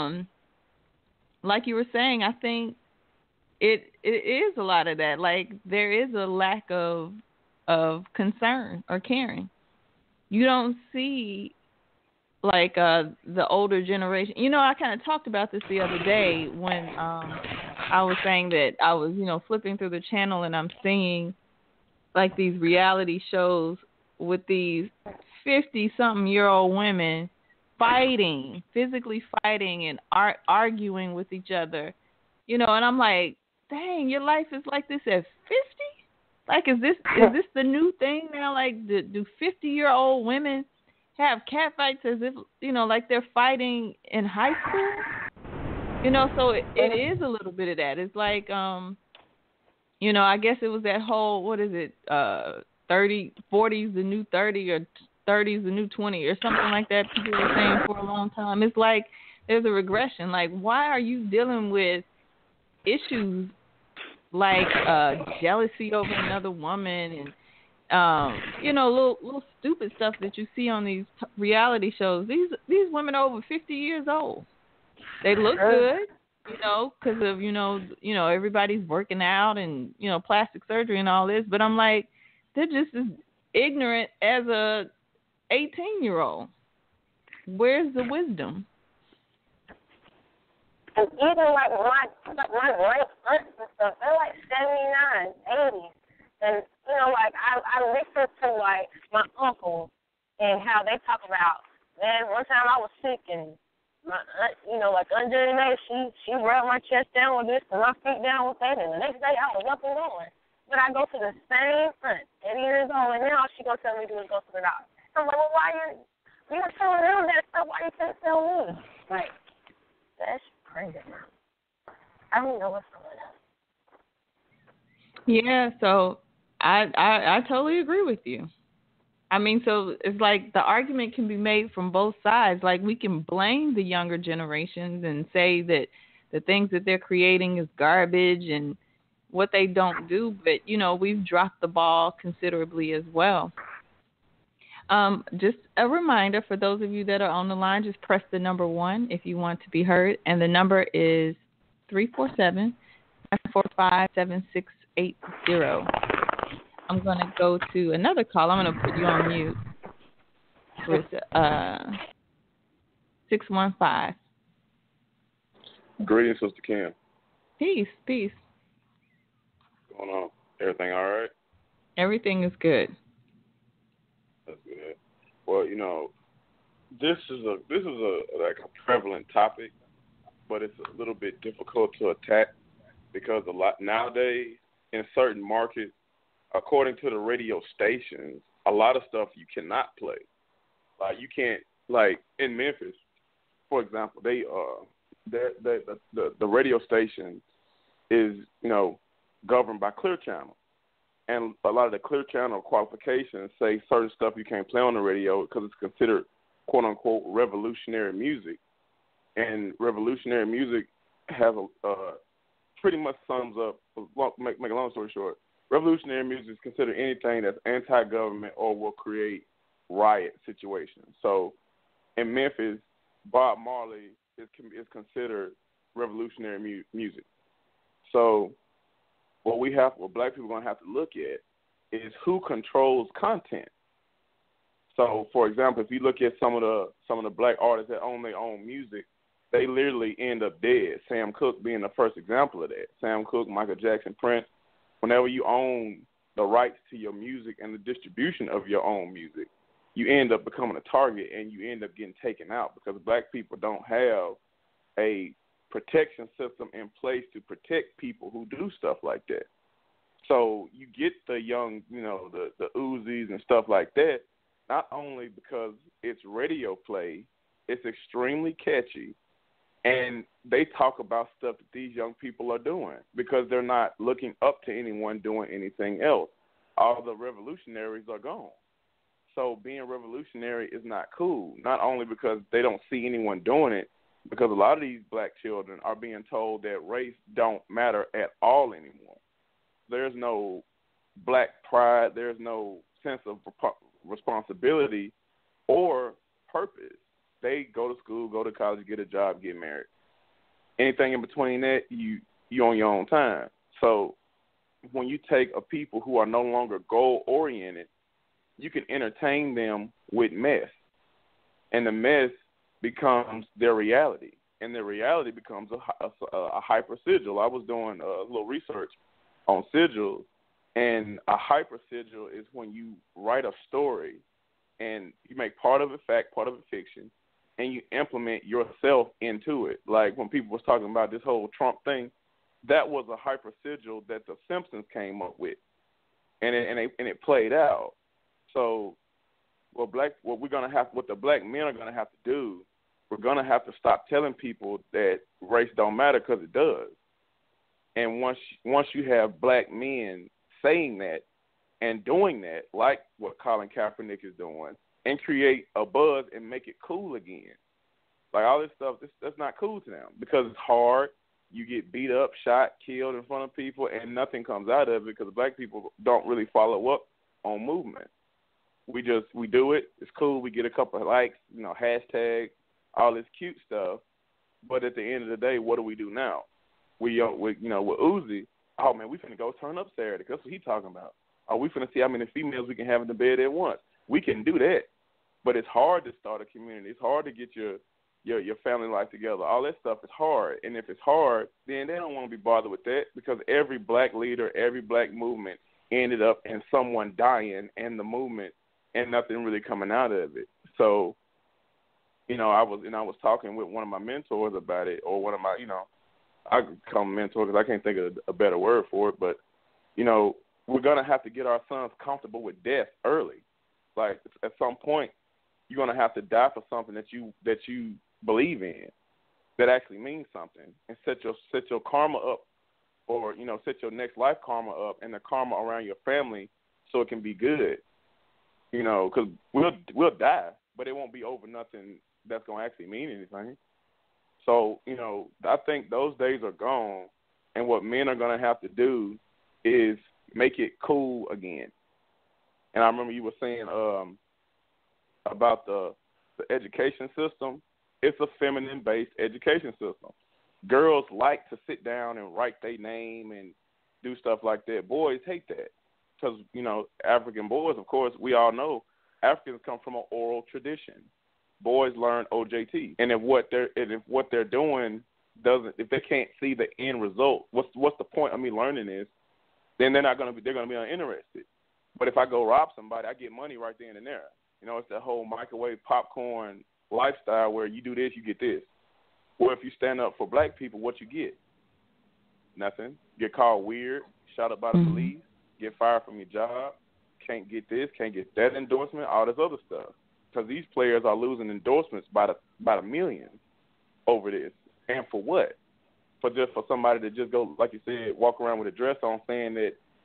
like you were saying, I think it is a lot of that. Like, there is a lack of concern or caring. You don't see, like, the older generation. You know, I kind of talked about this the other day when I was saying that I was, you know, flipping through the channel and I'm seeing, like, these reality shows with these 50-something-year-old women fighting, physically fighting and arguing with each other. You know, and I'm like, dang, your life is like this at 50? Like, is this the new thing now? Like, do 50-year-old women have catfights as if, you know, like they're fighting in high school? You know, so it is a little bit of that. It's like, you know, I guess it was that whole, what is it, 40's the new 30 or 30's the new 20 or something like that people were saying for a long time. It's like there's a regression. Like, why are you dealing with issues like jealousy over another woman and you know, little stupid stuff that you see on these reality shows? These women are over 50 years old. They look good, you know, because of you know everybody's working out and, you know, plastic surgery and all this. But I'm like, they're just as ignorant as a 18-year-old. Where's the wisdom? And even like my great aunts and stuff, they're like 79, 80. And, you know, like I listen to like my uncle and how they talk about, man, one time I was sick and my aunt, you know, like Aunt Jenny Mae, she rubbed my chest down with this and my feet down with that, and the next day I was up and going. But I go to the same aunt, 80 years old, and now she gonna tell me to go to the doctor. I'm like, well, why you were telling them that stuff, why you can't tell me? Like, that's crazy. I don't know what's going on. Yeah, so I totally agree with you. I mean, so it's like the argument can be made from both sides. Like, we can blame the younger generations and say that the things that they're creating is garbage and what they don't do, but, you know, we've dropped the ball considerably as well. Just a reminder for those of you that are on the line, just press the number 1 if you want to be heard, and the number is 347-945-7680. I'm going to go to another call. I'm going to put you on mute with 615. Greetings, Sister Kim. Peace. What's going on? Everything all right? Everything is good. That's good. Well, you know, this is a like a prevalent topic, but it's a little bit difficult to attack because a lot nowadays in certain markets, according to the radio stations, a lot of stuff you cannot play. Like, you can't, like in Memphis, for example, the radio station is, you know, governed by Clear Channel. and a lot of the Clear Channel qualifications say certain stuff you can't play on the radio because it's considered quote-unquote revolutionary music. And revolutionary music has pretty much sums up, make a long story short, revolutionary music is considered anything that's anti-government or will create riot situations. So in Memphis, Bob Marley is considered revolutionary music. So what black people are going to have to look at is who controls content. So, for example, if you look at some of the black artists that own their own music, they literally end up dead. Sam Cooke being the first example of that. Sam Cooke, Michael Jackson, Prince. Whenever you own the rights to your music and the distribution of your own music, you end up becoming a target and you end up getting taken out because black people don't have a protection system in place to protect people who do stuff like that. So you get the young, the Uzis and stuff like that, not only because it's radio play, it's extremely catchy, and they talk about stuff that these young people are doing because they're not looking up to anyone doing anything else. All the revolutionaries are gone. So being revolutionary is not cool, not only because they don't see anyone doing it, because a lot of these black children are being told that race don't matter at all anymore. There's no black pride. There's no sense of responsibility or purpose. They go to school, go to college, get a job, get married. Anything in between that, you on your own time. So when you take a people who are no longer goal-oriented, you can entertain them with mess. And the mess becomes their reality. And their reality becomes a hyper-sigil. I was doing a little research on sigils, and a hyper-sigil is when you write a story and you make part of it fact, part of it fiction, and you implement yourself into it. Like when people was talking about this whole Trump thing, that was a hyper-sigil that the Simpsons came up with, and it played out. So what the black men are gonna have to do, we're gonna have to stop telling people that race don't matter because it does. And once you have black men saying that and doing that, like what Colin Kaepernick is doing, and create a buzz and make it cool again, like all this stuff, that's not cool to them because it's hard. You get beat up, shot, killed in front of people, and nothing comes out of it because black people don't really follow up on movement. We do it. It's cool. We get a couple of likes, hashtag, all this cute stuff. But at the end of the day, what do we do now? With Uzi, oh man, we finna go turn up Saturday. That's what he talking about. Oh, we finna see how many females we can have in the bed at once. We can do that, but it's hard to start a community. It's hard to get your family life together. All that stuff is hard, and if it's hard, then they don't want to be bothered with that because every black leader, every black movement ended up in someone dying in the movement and nothing really coming out of it. So, I was talking with one of my mentors about it, or one of my, I call him mentor because I can't think of a better word for it, but, we're going to have to get our sons comfortable with death early. Like, at some point, you're going to have to die for something that you believe in that actually means something, and set your karma up, or, set your next life karma up and the karma around your family so it can be good, because we'll die, but it won't be over nothing that's going to actually mean anything. So, I think those days are gone, and what men are going to have to do is make it cool again. And I remember you were saying about the education system. It's a feminine-based education system. Girls like to sit down and write their name and do stuff like that. Boys hate that because, African boys, of course, we all know Africans come from an oral tradition. Boys learn OJT, and if what they're doing if they can't see the end result, what's the point of me learning this? Then they're going to be uninterested. But if I go rob somebody, I get money right then and there. It's that whole microwave popcorn lifestyle where you do this, you get this. Or if you stand up for black people, what you get? Nothing. Get called weird, shot up by the police, get fired from your job, can't get this, can't get that endorsement, all this other stuff. Because these players are losing endorsements by the millions over this. And for what? For somebody to just go, like you said, walk around with a dress on saying that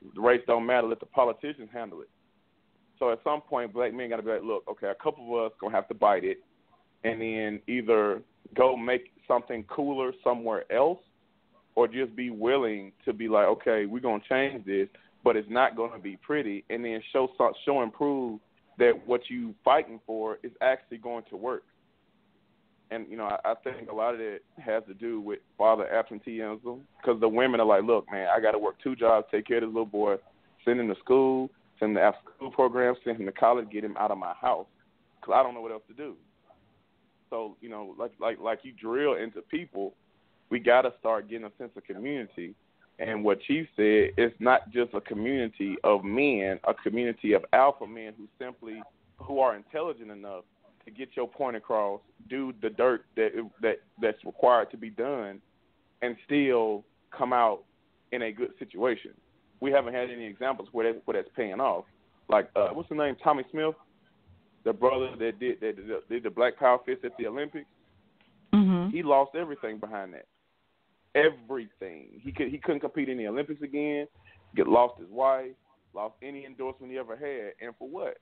race don't matter. Let the politicians handle it. So at some point, black men got to be like, look, okay, a couple of us going to have to bite it and then either go make something cooler somewhere else or just be willing to be like, okay, we're going to change this, but it's not going to be pretty, and then show and prove that what you fighting for is actually going to work. And, you know, I think a lot of that has to do with father absenteeism because the women are like, look, man, I got to work 2 jobs, take care of this little boy, send him to school, send him to after-school programs, send him to college, get him out of my house because I don't know what else to do. So, you know, like you drill into people, we got to start getting a sense of community. And what Chief said, it's not just a community of men, a community of alpha men who are intelligent enough to get your point across, do the dirt that's required to be done, and still come out in a good situation. We haven't had any examples where that's paying off. Like, what's the name? Tommy Smith, the brother that did the Black Power fist at the Olympics. Mm-hmm. He lost everything behind that. Everything. He couldn't compete in the Olympics again. Lost his wife, lost any endorsement he ever had, and for what?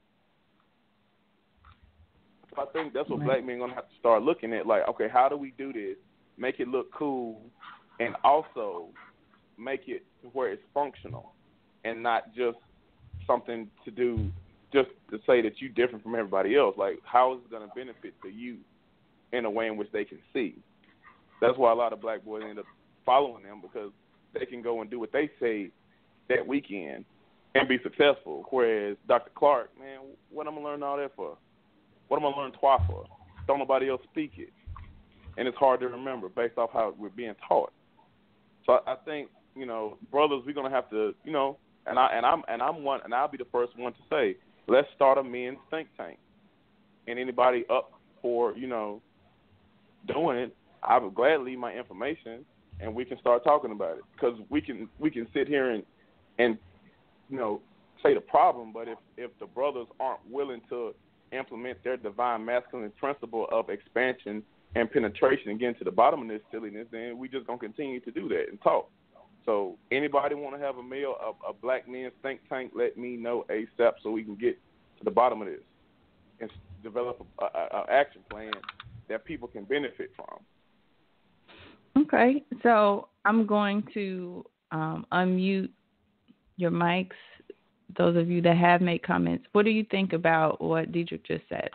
So I think that's what black men are going to have to start looking at. Like, okay, how do we do this? Make it look cool, and also make it where it's functional, and not just something to do just to say that you're different from everybody else. Like, how is it going to benefit to you in a way in which they can see? That's why a lot of black boys end up following them because they can go and do what they say that weekend and be successful. Whereas Dr. Clark, man, what am I learning all that for? What am I learning twice for? Don't nobody else speak it, and it's hard to remember based off how we're being taught. So I think, you know, brothers, we're gonna have to, you know, and I'm one, and I'll be the first one to say, let's start a men's think tank. And anybody up for, you know, doing it, I would gladly leave my information, and we can start talking about it. Because we can sit here and you know, say the problem, but if the brothers aren't willing to implement their divine masculine principle of expansion and penetration and getting to the bottom of this silliness, then we just gonna continue to do that and talk. So anybody want to have a black men's think tank, let me know ASAP so we can get to the bottom of this and develop an action plan that people can benefit from. Okay, so I'm going to unmute your mics, those of you that have made comments. What do you think about what Deidre just said?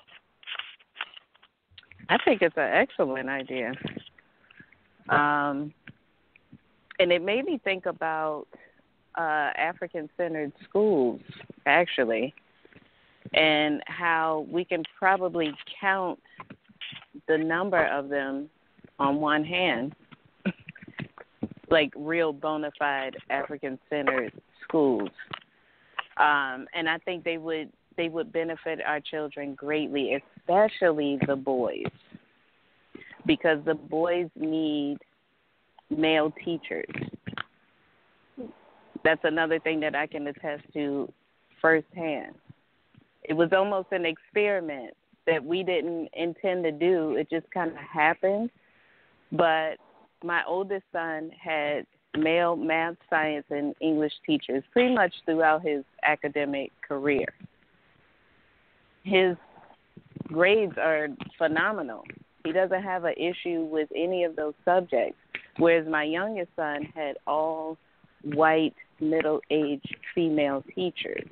I think it's an excellent idea. And it made me think about African-centered schools, actually, and how we can probably count the number of them on one hand, like real bona fide African-centered schools. And I think they would benefit our children greatly, especially the boys, because the boys need male teachers. That's another thing that I can attest to firsthand. It was almost an experiment that we didn't intend to do. It just kind of happened. But my oldest son had male math, science, and English teachers pretty much throughout his academic career. His grades are phenomenal. He doesn't have an issue with any of those subjects, whereas my youngest son had all white, middle-aged female teachers.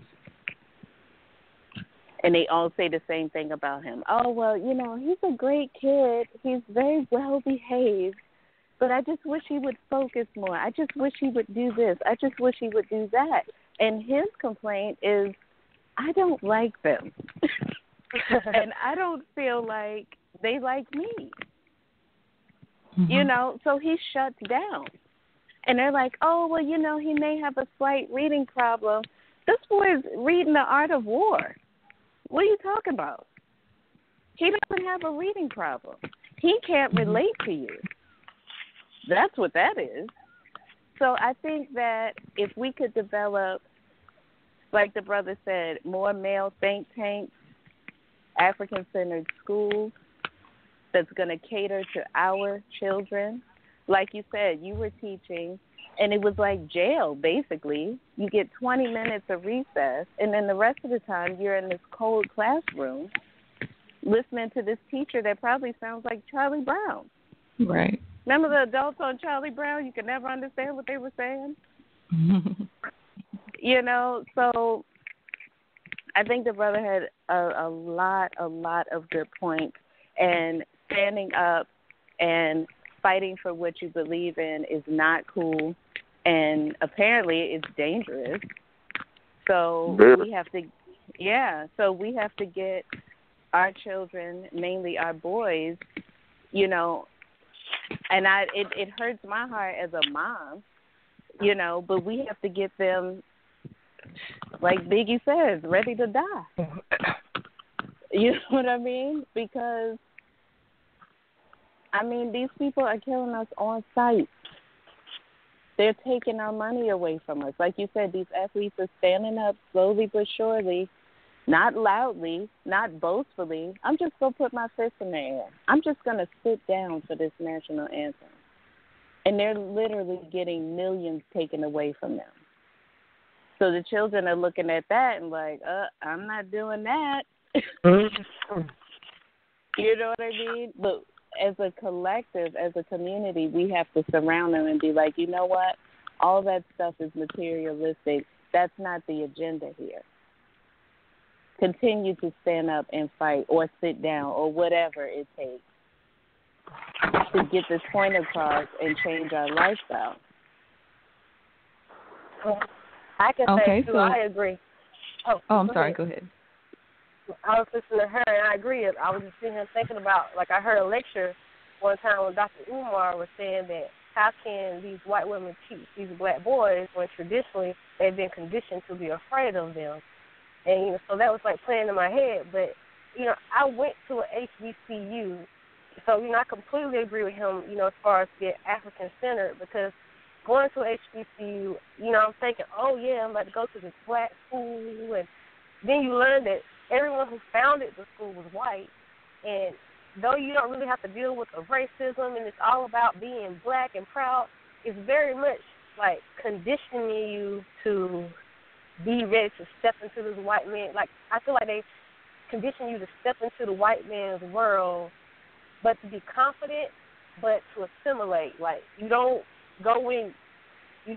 And they all say the same thing about him. Oh, well, you know, he's a great kid. He's very well behaved. But I just wish he would focus more. I just wish he would do this. I just wish he would do that. And his complaint is, I don't like them. And I don't feel like they like me. Mm-hmm. You know, so he shuts down. And they're like, oh, well, you know, he may have a slight reading problem. This boy is reading The Art of War. What are you talking about? He doesn't have a reading problem. He can't relate to you. That's what that is. So I think that if we could develop, like the brother said, more male think tanks, African-centered schools that's going to cater to our children. Like you said, you were teaching And it was like jail, basically. You get 20 minutes of recess, and then the rest of the time you're in this cold classroom listening to this teacher that probably sounds like Charlie Brown. Right. Remember the adults on Charlie Brown? You could never understand what they were saying. You know, so I think the brother had a lot of good points. And standing up and fighting for what you believe in is not cool. And apparently it's dangerous. So we have to get our children, mainly our boys, you know, and it hurts my heart as a mom, you know, but we have to get them, like Biggie says, ready to die. You know what I mean? Because, I mean, these people are killing us on sight. They're taking our money away from us. Like you said, these athletes are standing up slowly but surely, not loudly, not boastfully. I'm just going to put my fist in the air. I'm just going to sit down for this national anthem. And they're literally getting millions taken away from them. So the children are looking at that and like, I'm not doing that. You know what I mean? But as a collective, as a community, we have to surround them and be like, you know what? All that stuff is materialistic. That's not the agenda here. Continue to stand up and fight or sit down or whatever it takes to get this point across and change our lifestyle. I can say, too, I agree. I'm sorry. Go ahead. I was listening to her, and I agree. I was just sitting here thinking about, like, I heard a lecture one time when Dr. Umar was saying that how can these white women teach these black boys when traditionally they've been conditioned to be afraid of them. And, you know, so that was, like, playing in my head. But, you know, I went to an HBCU, so, you know, I completely agree with him, you know, as far as being African-centered, because going to a HBCU, you know, I'm thinking, oh, yeah, I'm about to go to this black school. And then you learn that everyone who founded the school was white. And though you don't really have to deal with the racism and it's all about being black and proud, it's very much like conditioning you to be ready to step into this white man. Like, I feel like they condition you to step into the white man's world, but to be confident, but to assimilate. Like, you don't go in, you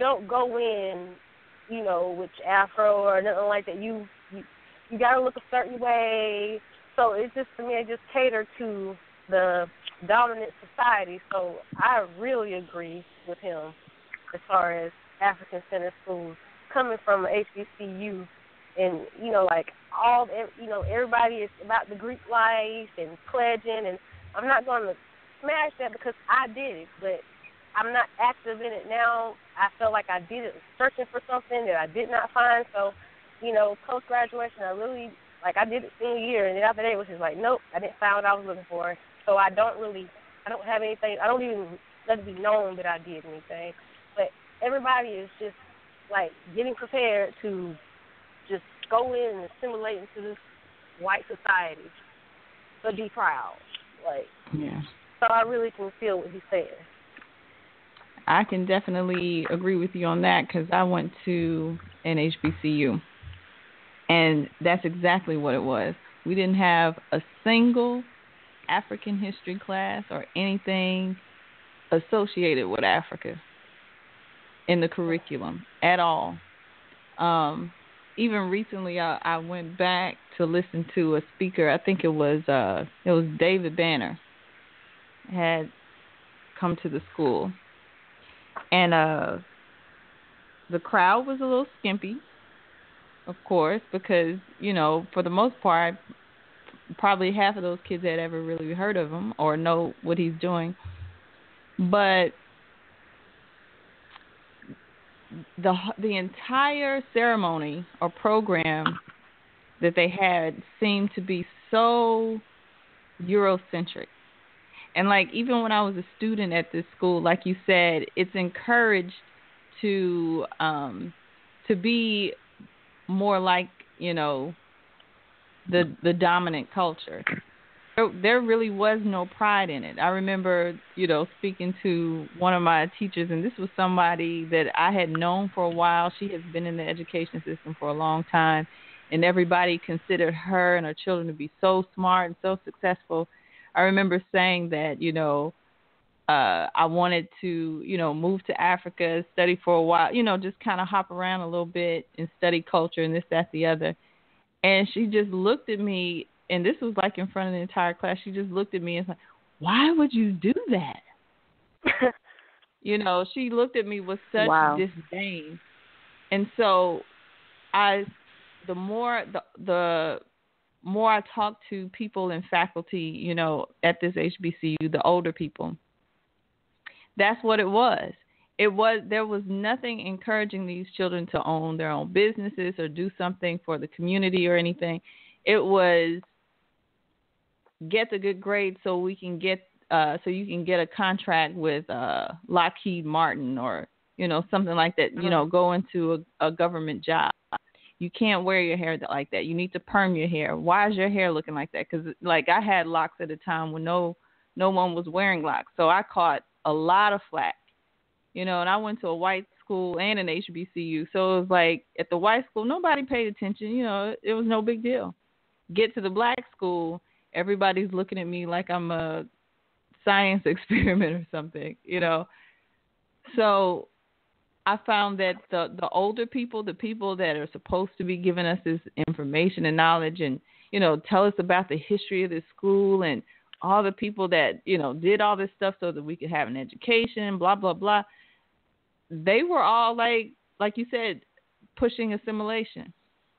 know, with afro or nothing like that. You got to look a certain way. So it's just, to me, it just catered to the dominant society. So I really agree with him as far as African-centered schools coming from HBCU. And, you know, like everybody is about the Greek life and pledging. And I'm not going to smash that because I did it, but I'm not active in it now. I felt like I did it searching for something that I did not find. So, you know, post-graduation, I did it senior year, and the other day it was just like, nope, I didn't find what I was looking for. So I don't have anything, I don't even let it be known that I did anything. But everybody is just, like, getting prepared to just go in and assimilate into this white society, but be proud. Like, yeah. So I really can feel what he's saying. I can definitely agree with you on that because I went to an HBCU, and that's exactly what it was. We didn't have a single African history class or anything associated with Africa in the curriculum at all. Even recently, I went back to listen to a speaker. I think it was David Banner had come to the school. And the crowd was a little skimpy, of course, because, you know, for the most part, probably half of those kids had ever really heard of him or know what he's doing. But the entire ceremony or program that they had seemed to be so Eurocentric. And, like, even when I was a student at this school, like you said, it's encouraged to be more like, you know, the dominant culture. there really was no pride in it. I remember, speaking to one of my teachers, and this was somebody that I had known for a while. She has been in the education system for a long time, and everybody considered her and her children to be so smart and so successful. I remember saying that, I wanted to, move to Africa, study for a while, just kind of hop around a little bit and study culture and this, that, the other. And she just looked at me, and this was like in front of the entire class. She just looked at me and was like, why would you do that? She looked at me with such disdain. And so the more I talked to people in faculty, at this HBCU, the older people, that's what it was. There was nothing encouraging these children to own their own businesses or do something for the community or anything. It was get the good grades so we can get so you can get a contract with Lockheed Martin or something like that. Go into a government job. You can't wear your hair like that. You need to perm your hair. Why is your hair looking like that? Because I had locks at a time when no one was wearing locks, so I caught a lot of flack. And I went to a white school and an HBCU. So it was like at the white school, nobody paid attention. It was no big deal. Get to the black school, everybody's looking at me like I'm a science experiment or something, So I found that the older people, the people that are supposed to be giving us this information and knowledge and, tell us about the history of this school and all the people that, did all this stuff so that we could have an education, blah, blah, blah. They were all like you said, pushing assimilation.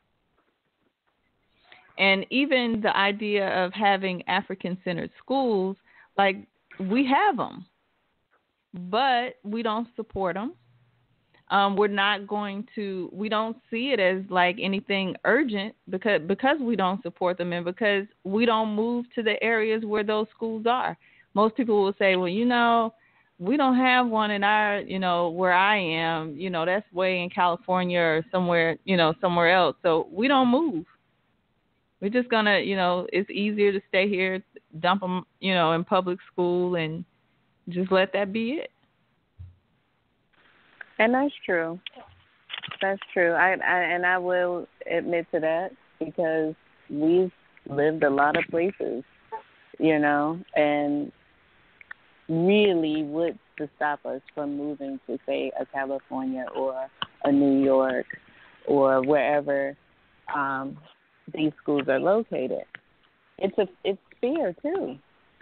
And even the idea of having African-centered schools, we have them, but we don't support them. We don't see it as anything urgent because we don't support them and because we don't move to the areas where those schools are. Most people will say, well, we don't have one in our, where I am, that's way in California or somewhere else. So we don't move. We're just going to, it's easier to stay here, dump them, in public school and just let that be it. And that's true. That's true. I will admit to that because we've lived a lot of places, and really what's to stop us from moving to, say, a California or a New York or wherever these schools are located. It's fear, too,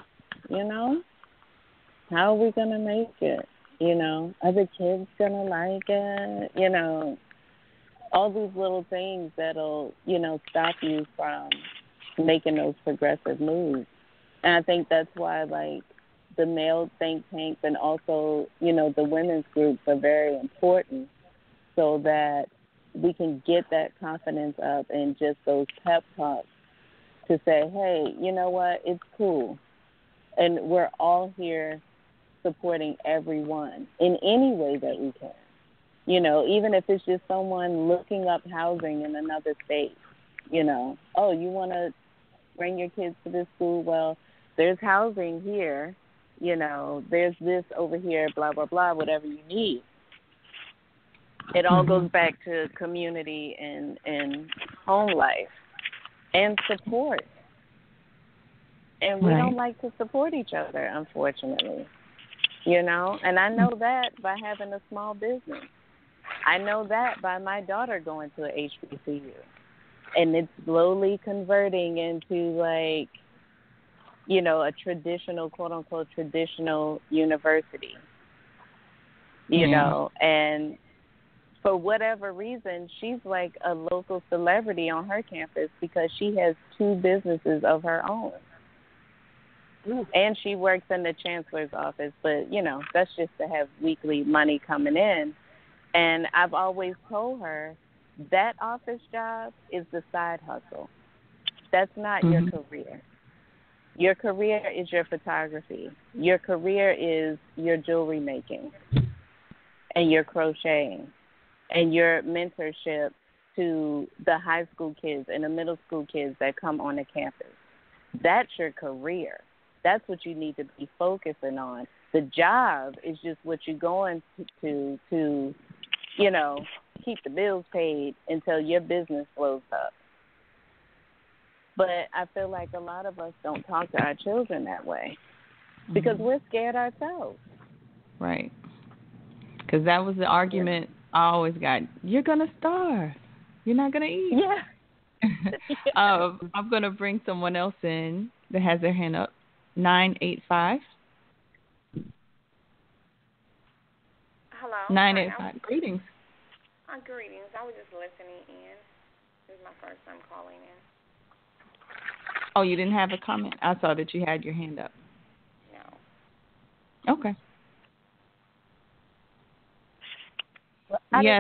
How are we going to make it? Are the kids going to like it? All these little things that'll, stop you from making those progressive moves. And I think that's why, the male think tanks and also, the women's groups are very important so that we can get that confidence up and just those pep talks to say, hey, you know what, it's cool. And we're all here supporting everyone in any way that we can. Even if it's just someone looking up housing in another state, oh, you want to bring your kids to this school? Well, there's housing here, there's this over here, blah, blah, blah, whatever you need. It all goes back to community and home life and support. And we don't like to support each other, unfortunately. And I know that by having a small business. I know that by my daughter going to a HBCU. And it's slowly converting into a traditional, quote unquote, traditional university. And for whatever reason, she's like a local celebrity on her campus because she has 2 businesses of her own. And she works in the chancellor's office, but, that's just to have weekly money coming in. And I've always told her that office job is the side hustle. That's not your career. Your career is your photography. Your career is your jewelry making and your crocheting and your mentorship to the high school kids and the middle school kids that come on the campus. That's your career. That's what you need to be focusing on. The job is just what you're going to you know, keep the bills paid until your business blows up. But I feel like a lot of us don't talk to our children that way because we're scared ourselves. Right. Because that was the argument I always got. You're going to starve. You're not going to eat. Yeah. I'm going to bring someone else in that has their hand up. 985. Hello. 985. Greetings. Greetings. I was just listening in. This is my first time calling in. Oh, you didn't have a comment? I saw that you had your hand up. No. Okay. Well,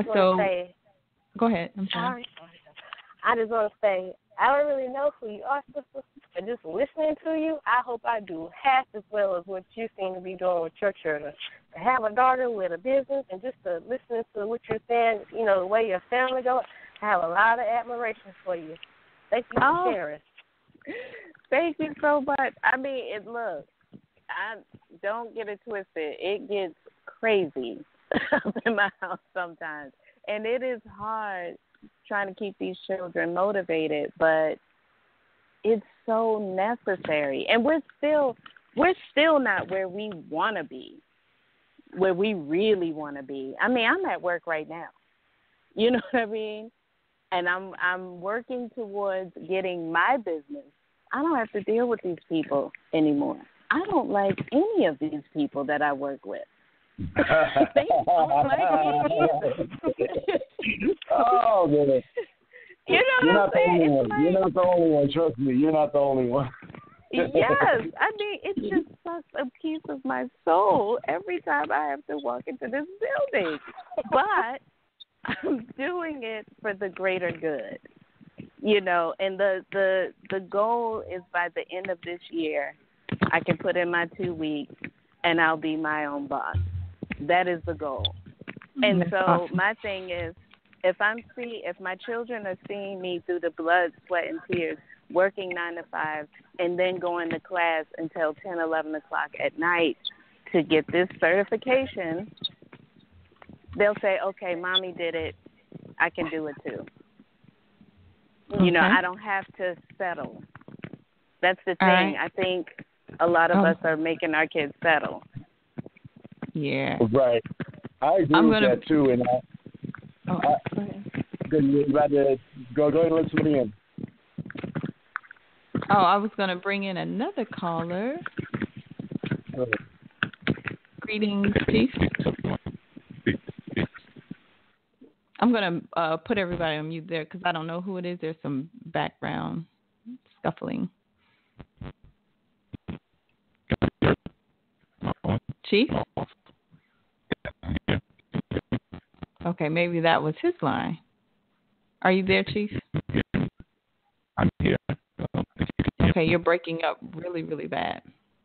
go ahead. I'm sorry. I just want to say, I don't really know who you are, sister, but just listening to you, I hope I do half as well as what you seem to be doing with your children. To have a daughter with a business and just to listen to what you're saying, you know, the way your family goes, I have a lot of admiration for you. Thank you for sharing. Thank you so much. I mean, look, I don't get it twisted. It gets crazy in my house sometimes, and it is hard trying to keep these children motivated, but it's so necessary. And we're still not where we want to be, where we really want to be. I mean, I'm at work right now. You know what I mean? And I'm working towards getting my business. I don't have to deal with these people anymore. I don't like any of these people that I work with. They don't like me either. Oh, man. You know what I'm saying? Like, you're not the only one. Trust me, you're not the only one. Yes. I mean, it just sucks a piece of my soul every time I have to walk into this building. But I'm doing it for the greater good. You know, and the goal is by the end of this year, I can put in my 2 weeks and I'll be my own boss. That is the goal. And so my thing is, if my children are seeing me through the blood, sweat, and tears, working 9 to 5, and then going to class until 10, 11 o'clock at night to get this certification, they'll say, okay, mommy did it. I can do it too. You know, I don't have to settle. That's the thing. Right. I think a lot of us are making our kids settle. Yeah. Right. I agree with that too. And go ahead and listen to me in. Oh, I was going to bring in another caller. Greetings, Chief. I'm going to put everybody on mute there because I don't know who it is. There's some background scuffling. Chief? Okay, maybe that was his line. Are you there, Chief? I'm here. Okay, you're breaking up really, really bad.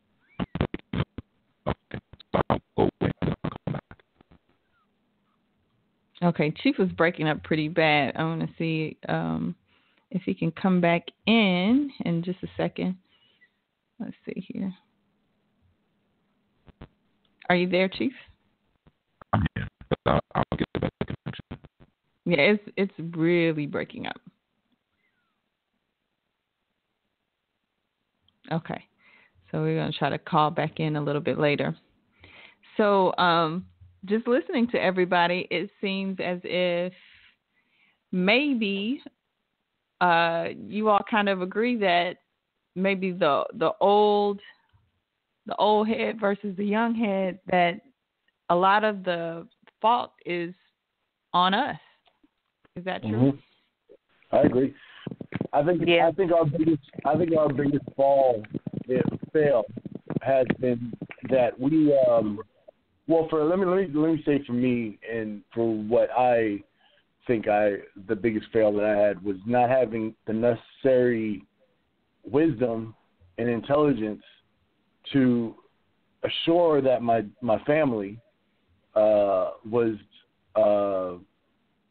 Okay, Chief was breaking up pretty bad. I want to see if he can come back in just a second. Let's see here. Are you there, Chief? I'm here. I'll get the better connection. Yeah, it's really breaking up. Okay, so we're going to try to call back in a little bit later. So, just listening to everybody, it seems as if maybe you all kind of agree that maybe the old head versus the young head, that a lot of the fault is on us. Is that true? Mm-hmm. I agree. I think our biggest fail has been that we let me say for me, and for what I think the biggest fail that I had was not having the necessary wisdom and intelligence to assure that my family was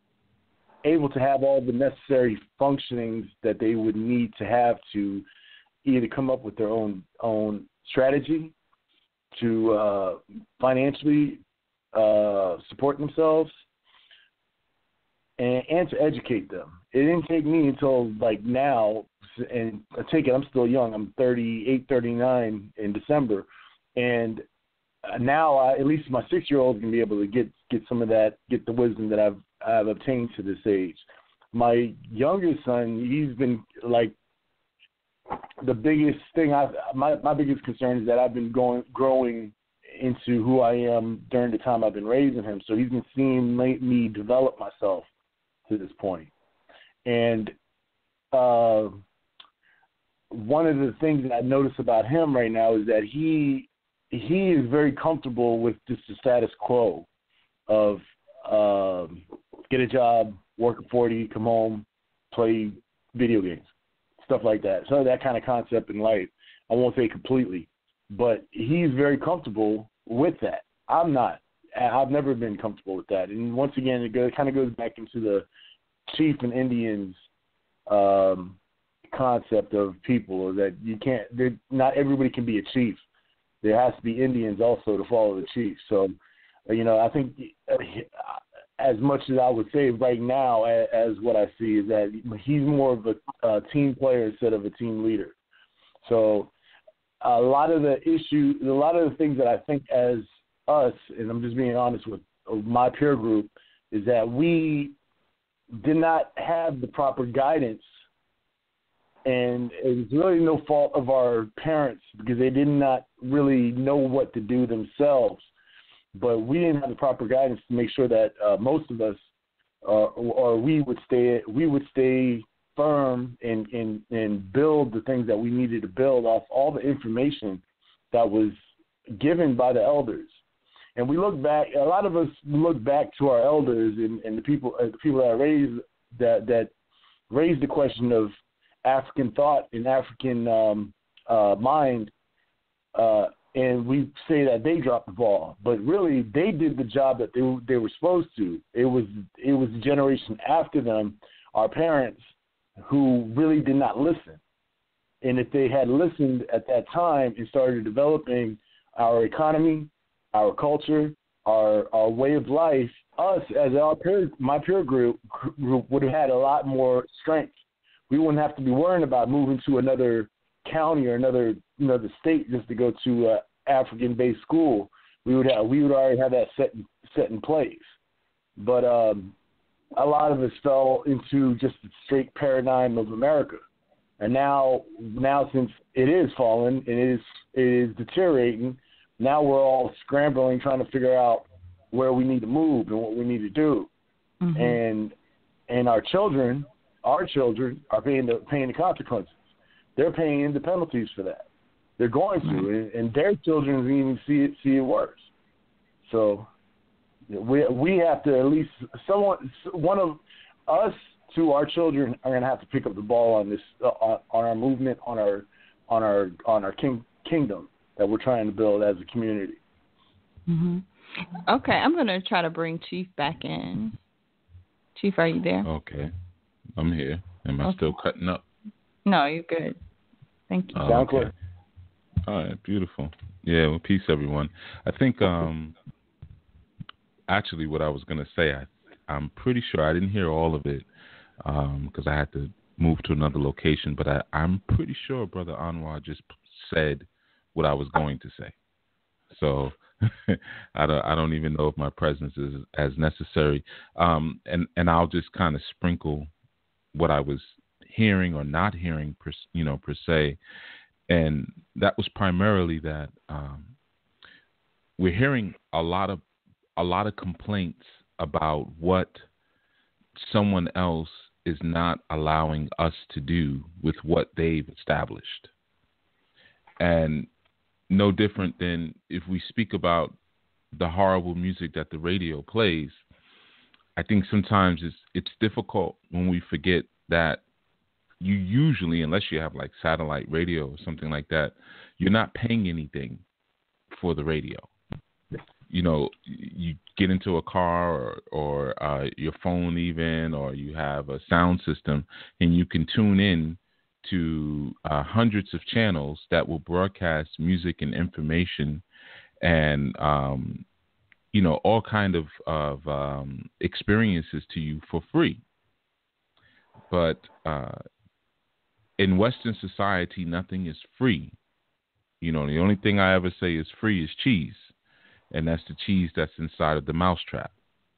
able to have all the necessary functionings that they would need to have to either come up with their own strategy to financially support themselves and to educate them. It didn't take me until like now, and I take it I'm still young. I'm 38, 39 in December, and now at least my 6-year-old is gonna be able to get some of that, get the wisdom that I've obtained to this age. My youngest son, he's been like the biggest thing. My biggest concern is that I've been growing into who I am during the time I've been raising him. So he's been seeing me develop myself to this point. And one of the things that I notice about him right now is that he is very comfortable with just the status quo of get a job, work at 40, come home, play video games, stuff like that. So that kind of concept in life. I won't say completely, but he's very comfortable with that. I'm not. I've never been comfortable with that. And once again, it kind of goes back into the chief and Indians concept of people, that you can't, not everybody can be a chief. There has to be Indians also to follow the chief. So, I think as much as I would say right now, as what I see is that he's more of a team player instead of a team leader. So a lot of the things that I think as us, and I'm just being honest with my peer group, is that we did not have the proper guidance, and it was really no fault of our parents because they did not really know what to do themselves. But we didn't have the proper guidance to make sure that most of us, or we would stay firm and build the things that we needed to build off all the information that was given by the elders. And we look back. A lot of us look back to our elders and the people that raised the question of African thought and African mind. And we say that they dropped the ball, but really they did the job that they were supposed to. It was the generation after them, our parents, who really did not listen. And if they had listened at that time and started developing our economy, our culture, our way of life, us as my peer group would have had a lot more strength. We wouldn't have to be worrying about moving to another county or another state just to go to a African-based school. We would already have that set in place. But a lot of us fell into just the straight paradigm of America, and now since it is fallen and it is deteriorating, now we're all scrambling trying to figure out where we need to move and what we need to do, and our children are paying the consequences. They're paying the penalties for that. They're going to, and their children even see it worse. So we have to, at least one of us to our children are going to have to pick up the ball on this, on our movement, on our kingdom that we're trying to build as a community. Okay, I'm going to try to bring Chief back in. Chief, are you there? Okay, I'm here. Am I still cutting up? No, you're good. Thank you. Sound clear. All right, beautiful. Yeah, well, peace, everyone. I think actually what I was going to say, I'm pretty sure I didn't hear all of it because I had to move to another location, but I'm pretty sure Brother Anwar just said what I was going to say. So I don't even know if my presence is as necessary. And I'll just kind of sprinkle what I was hearing or not hearing per se. And that was primarily that we're hearing a lot of complaints about what someone else is not allowing us to do with what they've established. And no different than if we speak about the horrible music that the radio plays, I think sometimes it's difficult when we forget that you usually, unless you have like satellite radio or something like that, you're not paying anything for the radio. You get into a car or your phone even, or you have a sound system and you can tune in to hundreds of channels that will broadcast music and information and all kind of experiences to you for free. But in Western society, nothing is free. The only thing I ever say is free is cheese, and that's the cheese that's inside of the mousetrap.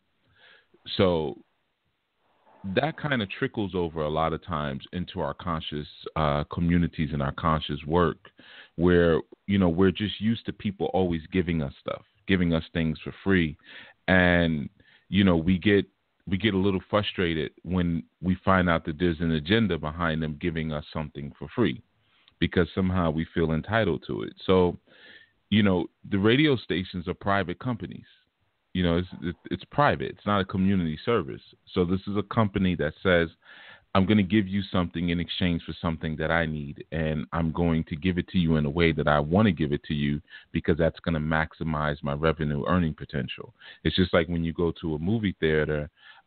So that kind of trickles over a lot of times into our conscious communities and our conscious work, where we're just used to people always giving us stuff, giving us things for free, and we get a little frustrated when we find out that there's an agenda behind them giving us something for free, because somehow we feel entitled to it. So the radio stations are private companies. It's private. It's not a community service. So this is a company that says, I'm going to give you something in exchange for something that I need, and I'm going to give it to you in a way that I want to give it to you, because that's going to maximize my revenue earning potential. It's just like when you go to a movie theater,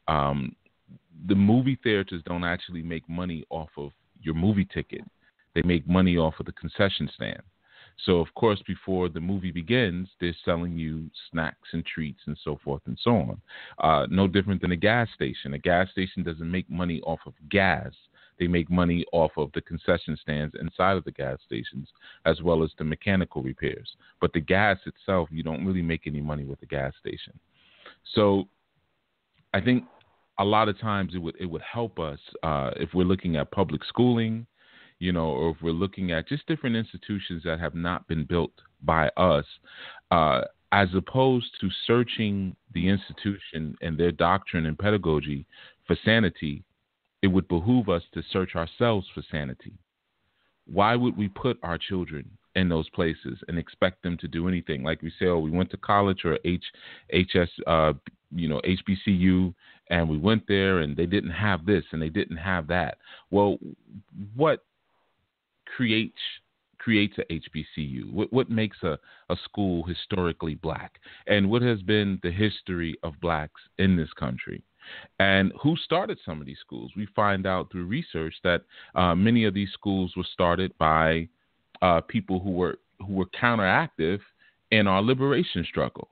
the movie theaters don't actually make money off of your movie ticket. They make money off of the concession stand. So, of course, before the movie begins, they're selling you snacks and treats and so forth and so on. No different than a gas station. A gas station doesn't make money off of gas. They make money off of the concession stands inside of the gas stations, as well as the mechanical repairs. But the gas itself, you don't really make any money with the gas station. So I think a lot of times it would help us if we're looking at public schooling, or if we're looking at just different institutions that have not been built by us, as opposed to searching the institution and their doctrine and pedagogy for sanity, it would behoove us to search ourselves for sanity. Why would we put our children in those places and expect them to do anything? Like we say, we went to college or HBCU, and we went there and they didn't have this and they didn't have that. Well, what creates a HBCU? What makes a school historically black? And what has been the history of blacks in this country? And who started some of these schools? We find out through research that many of these schools were started by people who were counteractive in our liberation struggle.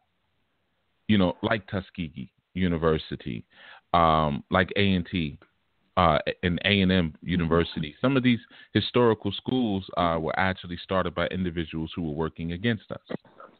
Like Tuskegee University, like A&T. And A&M University. Some of these historical schools were actually started by individuals who were working against us.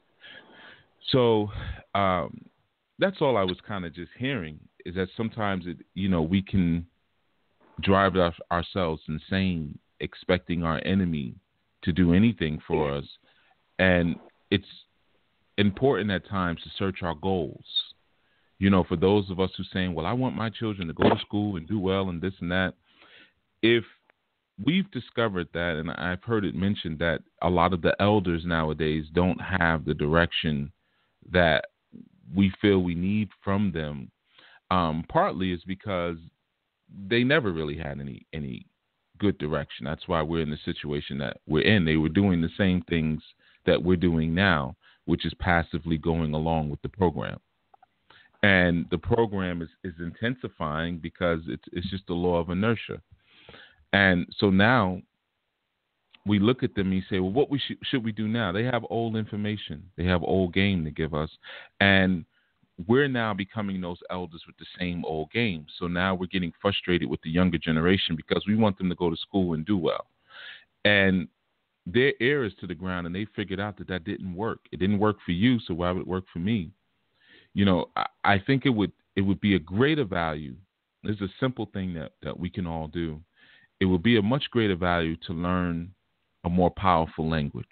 So that's all I was kind of just hearing, is that sometimes we can drive ourselves insane expecting our enemy to do anything for us. And it's important at times to search our goals. For those of us who are saying, well, I want my children to go to school and do well and this and that. If we've discovered that, and I've heard it mentioned that a lot of the elders nowadays don't have the direction that we feel we need from them, partly is because they never really had any good direction. That's why we're in the situation that we're in. They were doing the same things that we're doing now, which is passively going along with the program. And the program is intensifying because it's just the law of inertia. And so now we look at them and you say, well, what should we do now? They have old information. They have old game to give us. And we're now becoming those elders with the same old game. So now we're getting frustrated with the younger generation because we want them to go to school and do well. And their ear is to the ground, and they figured out that didn't work. It didn't work for you, so why would it work for me? I think it would be a greater value. This is a simple thing that we can all do. It would be a much greater value to learn a more powerful language.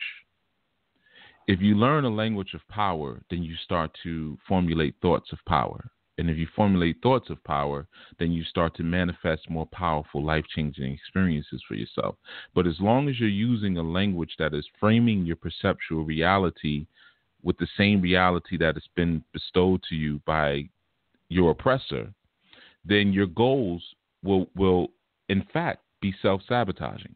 If you learn a language of power, then you start to formulate thoughts of power. And if you formulate thoughts of power, then you start to manifest more powerful, life-changing experiences for yourself. But as long as you're using a language that is framing your perceptual reality with the same reality that has been bestowed to you by your oppressor, then your goals will in fact be self-sabotaging.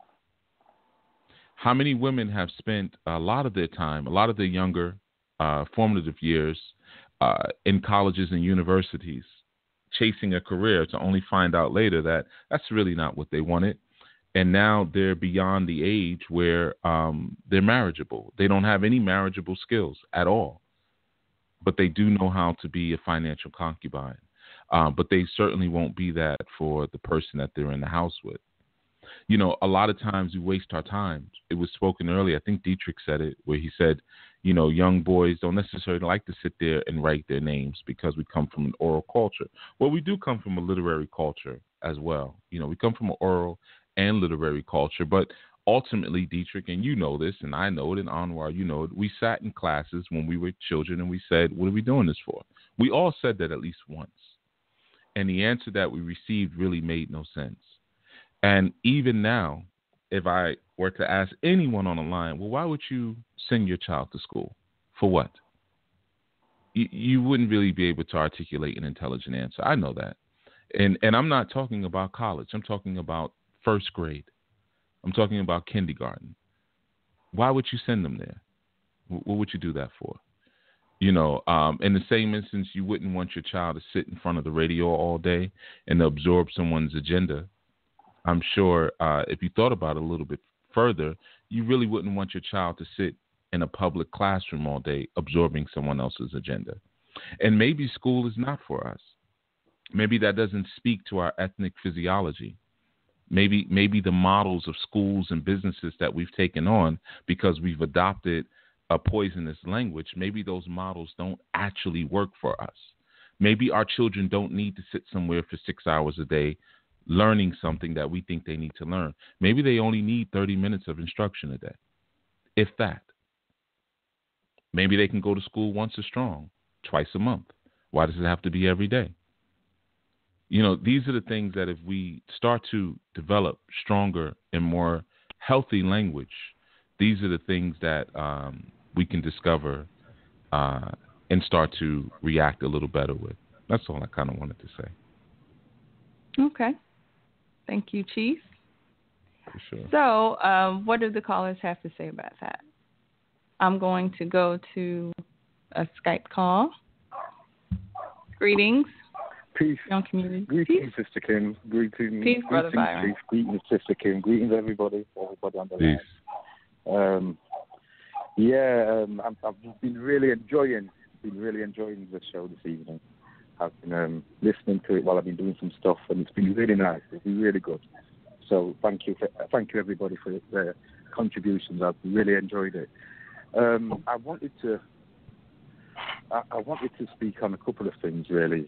How many women have spent a lot of their time, a lot of their younger formative years in colleges and universities chasing a career to only find out later that that's really not what they wanted, And now they're beyond the age where they're marriageable. They don't have any marriageable skills at all, but they do know how to be a financial concubine. But they certainly won't be that for the person that they're in the house with. You know, a lot of times we waste our time. It was spoken earlier. I think Dietrich said it, where he said, you know, young boys don't necessarily like to sit there and write their names because we come from an oral culture. Well, we do come from a literary culture as well. You know, we come from an oral and literary culture. But ultimately, Dietrich, and you know this, and I know it, and Anwar, you know it, we sat in classes when we were children and we said, what are we doing this for? We all said that at least once. And the answer that we received really made no sense. And even now, if I were to ask anyone on the line, well, why would you send your child to school? For what? You wouldn't really be able to articulate an intelligent answer. I know that. And I'm not talking about college. I'm talking about first grade. I'm talking about kindergarten. Why would you send them there? What would you do that for? You know, in the same instance, you wouldn't want your child to sit in front of the radio all day and absorb someone's agenda. I'm sure if you thought about it a little bit further, you really wouldn't want your child to sit in a public classroom all day absorbing someone else's agenda. And maybe school is not for us. Maybe that doesn't speak to our ethnic physiology. Maybe the models of schools and businesses that we've taken on because we've adopted a poisonous language, maybe those models don't actually work for us. Maybe our children don't need to sit somewhere for 6 hours a day learning something that we think they need to learn. Maybe they only need 30 minutes of instruction a day, if that. Maybe they can go to school once a strong, twice a month. Why does it have to be every day? You know, these are the things that if we start to develop stronger and more healthy language, these are the things that we can discover and start to react a little better with. That's all I kind of wanted to say. Okay. Thank you, Chief. For sure. So what do the callers have to say about that? I'm going to go to a Skype call. Greetings. Peace. Young community. Greetings, Peace. Sister Kim. Greetings. Peace, Brother Byron. Chief. Greetings, Sister Kim. Greetings, everybody on the line. I've been really enjoying the show this evening. I've been listening to it while I've been doing some stuff, and it's been really nice. It's been really good. So thank you everybody for their contributions. I've really enjoyed it. I wanted to speak on a couple of things really.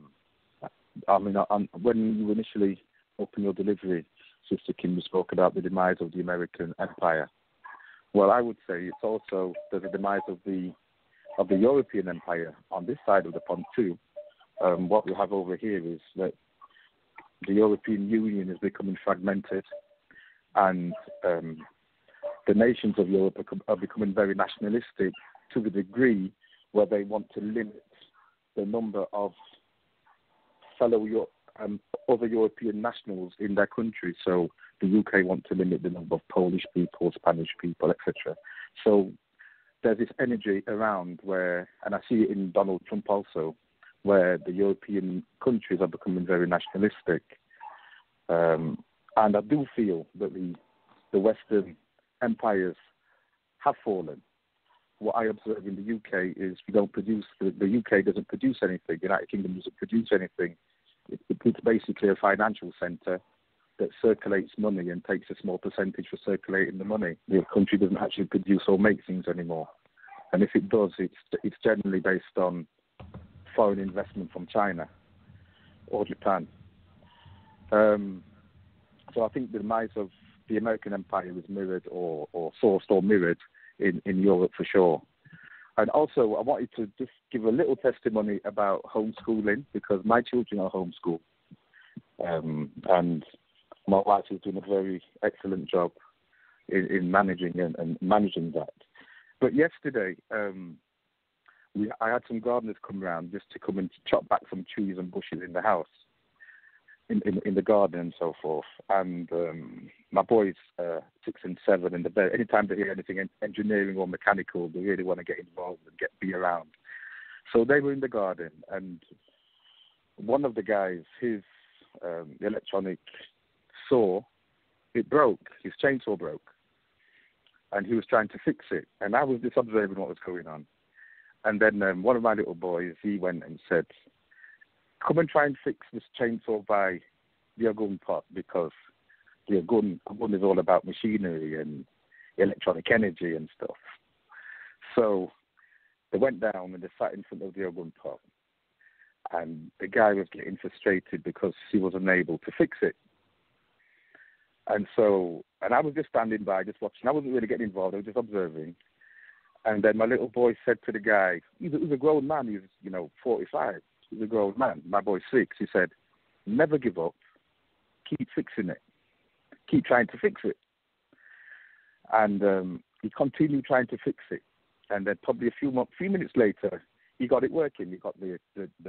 When you initially opened your delivery, Sister Kim, you spoke about the demise of the American empire. Well, I would say it's also the demise of the European empire on this side of the pond too. What we have over here is that the European Union is becoming fragmented, and the nations of Europe are becoming very nationalistic to the degree where they want to limit the number of other European nationals in their country. So the UK want to limit the number of Polish people, Spanish people, etc. So there's this energy around where, and I see it in Donald Trump also, where the European countries are becoming very nationalistic. And I do feel that the Western empires have fallen. What I observe in the UK is the UK doesn't produce anything. The United Kingdom doesn't produce anything. It's basically a financial centre that circulates money and takes a small percentage for circulating the money. The country doesn't actually produce or make things anymore. And if it does, it's generally based on foreign investment from China or Japan. So I think the demise of the American empire was mirrored or sourced or mirrored in Europe for sure. And also, I wanted to just give a little testimony about homeschooling, because my children are homeschooled. And my wife is doing a very excellent job in managing and managing that. But yesterday, I had some gardeners come round just to come and chop back some trees and bushes in the house, in the garden and so forth. And my boys, 6 and 7, and anytime they hear anything engineering or mechanical, they really want to get involved and be around. So they were in the garden, and one of the guys, his electronic saw it broke. His chainsaw broke. And he was trying to fix it. And I was just observing what was going on. And then one of my little boys, he went and said, come and try and fix this chainsaw by the Ogun pot, because the Ogun is all about machinery and electronic energy and stuff. So they went down and they sat in front of the Ogun pot. And the guy was getting frustrated because he was unable to fix it. And I was just standing by, just watching. I wasn't really getting involved. I was just observing. And then my little boy said to the guy, he was a grown man. He was, 45. He was a grown man. My boy's 6. He said, never give up. Keep fixing it. Keep trying to fix it. And he continued trying to fix it. And then probably a few minutes later, he got it working. He got the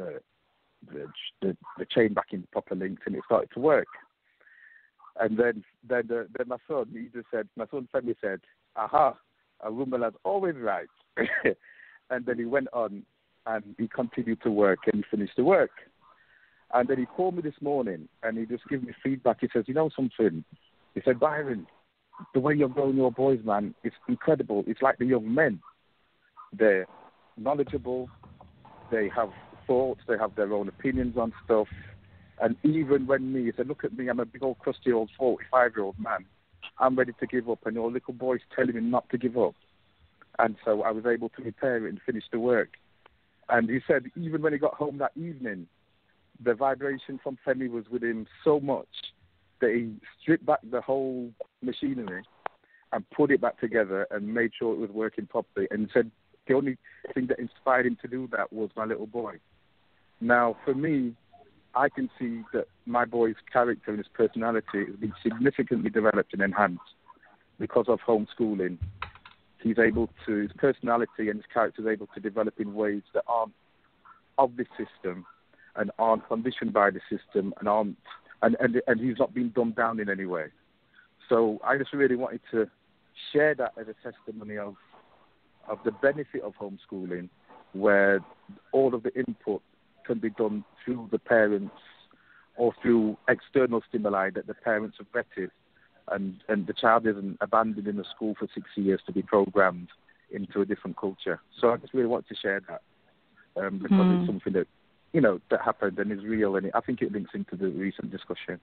chain back in proper links, and it started to work. And then my son, my son Femi said, aha, a woman is always right. And then he went on and he continued to work and he finished the work. And then he called me this morning and he just gave me feedback. He says, you know something? He said, Byron, the way you're growing your boys, man, it's incredible. It's like the young men. They're knowledgeable. They have thoughts. They have their own opinions on stuff. And even when he said, look at me, I'm a big old crusty old 45-year-old man. I'm ready to give up. And your little boy's telling me not to give up. And so I was able to repair it and finish the work. And he said even when he got home that evening, the vibration from Femi was with him so much that he stripped back the whole machinery and put it back together and made sure it was working properly. And said the only thing that inspired him to do that was my little boy. Now, for me, I can see that my boy's character and his personality has been significantly developed and enhanced because of homeschooling. His personality and his character is able to develop in ways that aren't of the system and aren't conditioned by the system and he's not been dumbed down in any way. So I just really wanted to share that as a testimony of the benefit of homeschooling, where all of the input can be done through the parents or through external stimuli that the parents have vetted, and the child isn't abandoned in the school for 6 years to be programmed into a different culture. So I just really wanted to share that because it's something that, that happened and is real, and I think it links into the recent discussion.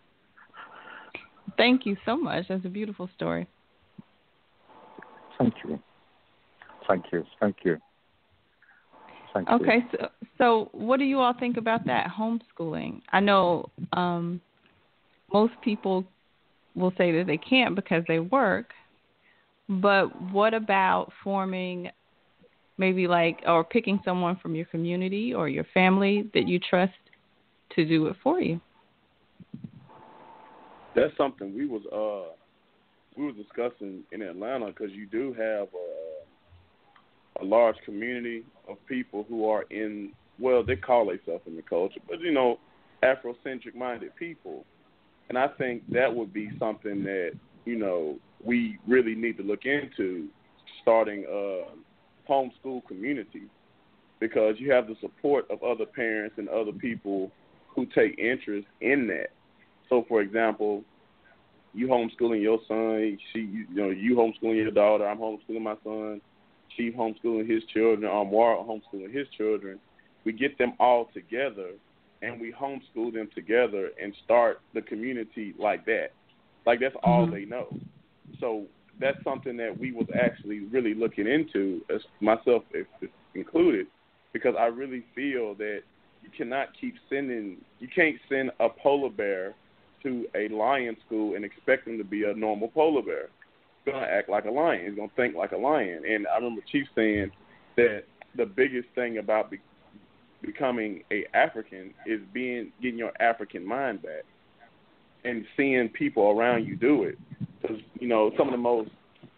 Thank you so much. That's a beautiful story. Thank you. Okay, so what do you all think about that, homeschooling? I know most people will say that they can't because they work, but what about forming maybe or picking someone from your community or your family that you trust to do it for you? That's something we was discussing in Atlanta, because you do have a large community of people who are they call themselves in the culture, but Afrocentric minded people. And I think that would be something that, we really need to look into, starting a homeschool community, because you have the support of other parents and other people who take interest in that. So, for example, you homeschooling your son, you homeschooling your daughter, I'm homeschooling my son, Chief homeschooling his children, Warren homeschooling his children. We get them all together and we homeschool them together and start the community like that. Like that's all they know. So that's something that we was actually really looking into, as myself included, because I really feel that you can't send a polar bear to a lion school and expect them to be a normal polar bear. He's going to act like a lion. He's going to think like a lion. And I remember Chief saying that the biggest thing about becoming a African is getting your African mind back and seeing people around you do it. Because, some of the most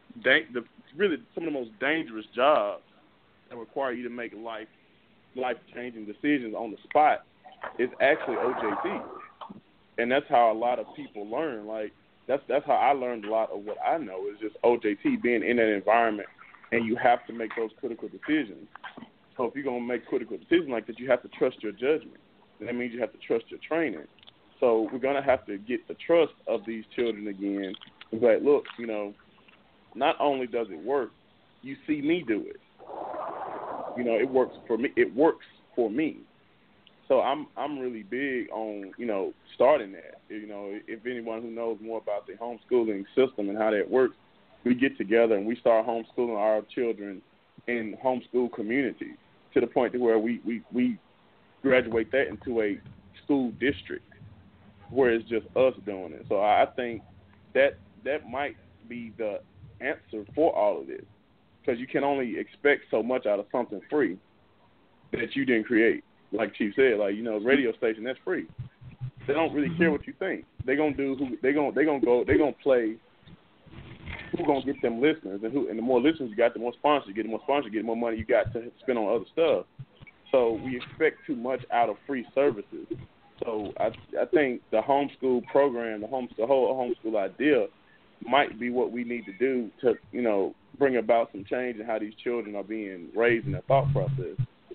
dangerous jobs that require you to make life-changing decisions on the spot is actually OJT. And that's how a lot of people learn. Like, that's how I learned a lot of what I know, is just OJT, being in that environment, and you have to make those critical decisions. So if you're going to make critical decisions like that, you have to trust your judgment. That means you have to trust your training. So we're going to have to get the trust of these children again. It's like, look, not only does it work, you see me do it. It works for me. It works for me. So I'm really big on, starting that. If anyone who knows more about the homeschooling system and how that works, we get together and we start homeschooling our children in homeschool communities to the point to where we graduate that into a school district where it's just us doing it. So I think that might be the answer for all of this, because you can only expect so much out of something free that you didn't create. Like Chief said, radio station, that's free. They don't really care what you think. They're gonna play who's gonna get them listeners, and the more listeners you got, the more sponsors you get. The more sponsors you get, the more money you got to spend on other stuff. So we expect too much out of free services. So I think the homeschool program, the whole homeschool idea, might be what we need to do to bring about some change in how these children are being raised in their thought process.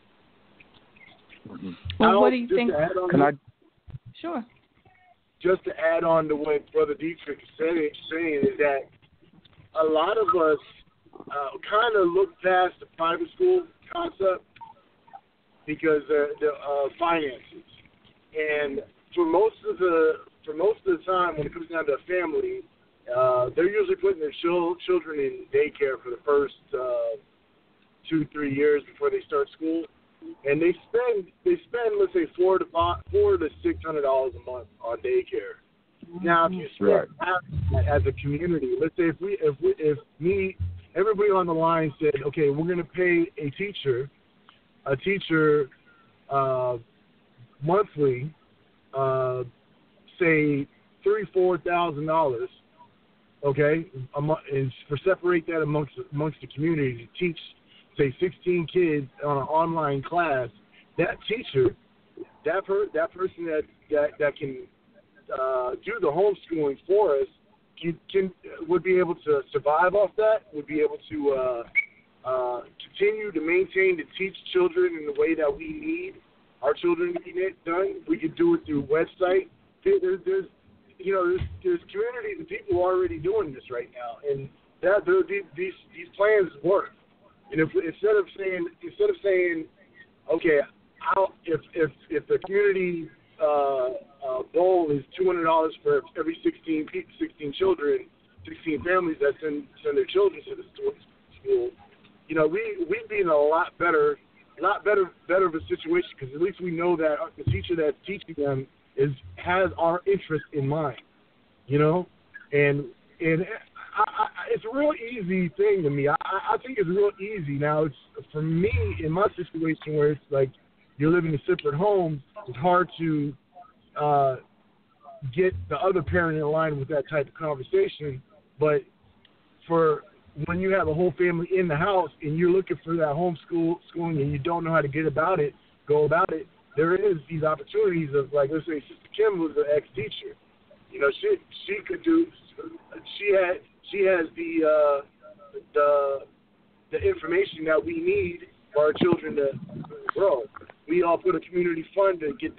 Well, what do you think? Sure. Just to add on to what Brother Dietrich is saying is that a lot of us kind of look past the private school concept because the finances, and for most of the time when it comes down to a family, they're usually putting their children in daycare for the first 2-3 years before they start school. And they spend let's say $400 to $600 a month on daycare. Now, if you spend that as a community, let's say if everybody on the line said, okay, we're going to pay a teacher monthly, say $3,000-$4,000, okay, and separate that amongst the community to teach, say, 16 kids on an online class. That teacher, that person that can do the homeschooling for us would be able to survive off that, would be able to continue to maintain to teach children in the way that we need our children to be done. We could do it through website. There's communities and people already doing this right now, and these plans work. And instead of saying, okay, if the community goal is $200 for every 16 children, 16 families that send their children to the school, we'd be in a lot better of a situation, because at least we know that the teacher that's teaching them has our interest in mind, and it's a real easy thing to me. I think it's real easy. Now, it's for me in my situation where it's like you're living in separate homes. It's hard to get the other parent in line with that type of conversation. But for when you have a whole family in the house and you're looking for that homeschooling and you don't know how to go about it, there is these opportunities of, like, let's say Sister Kim was an ex-teacher. She could do. She has the information that we need for our children to grow. We all put a community fund to get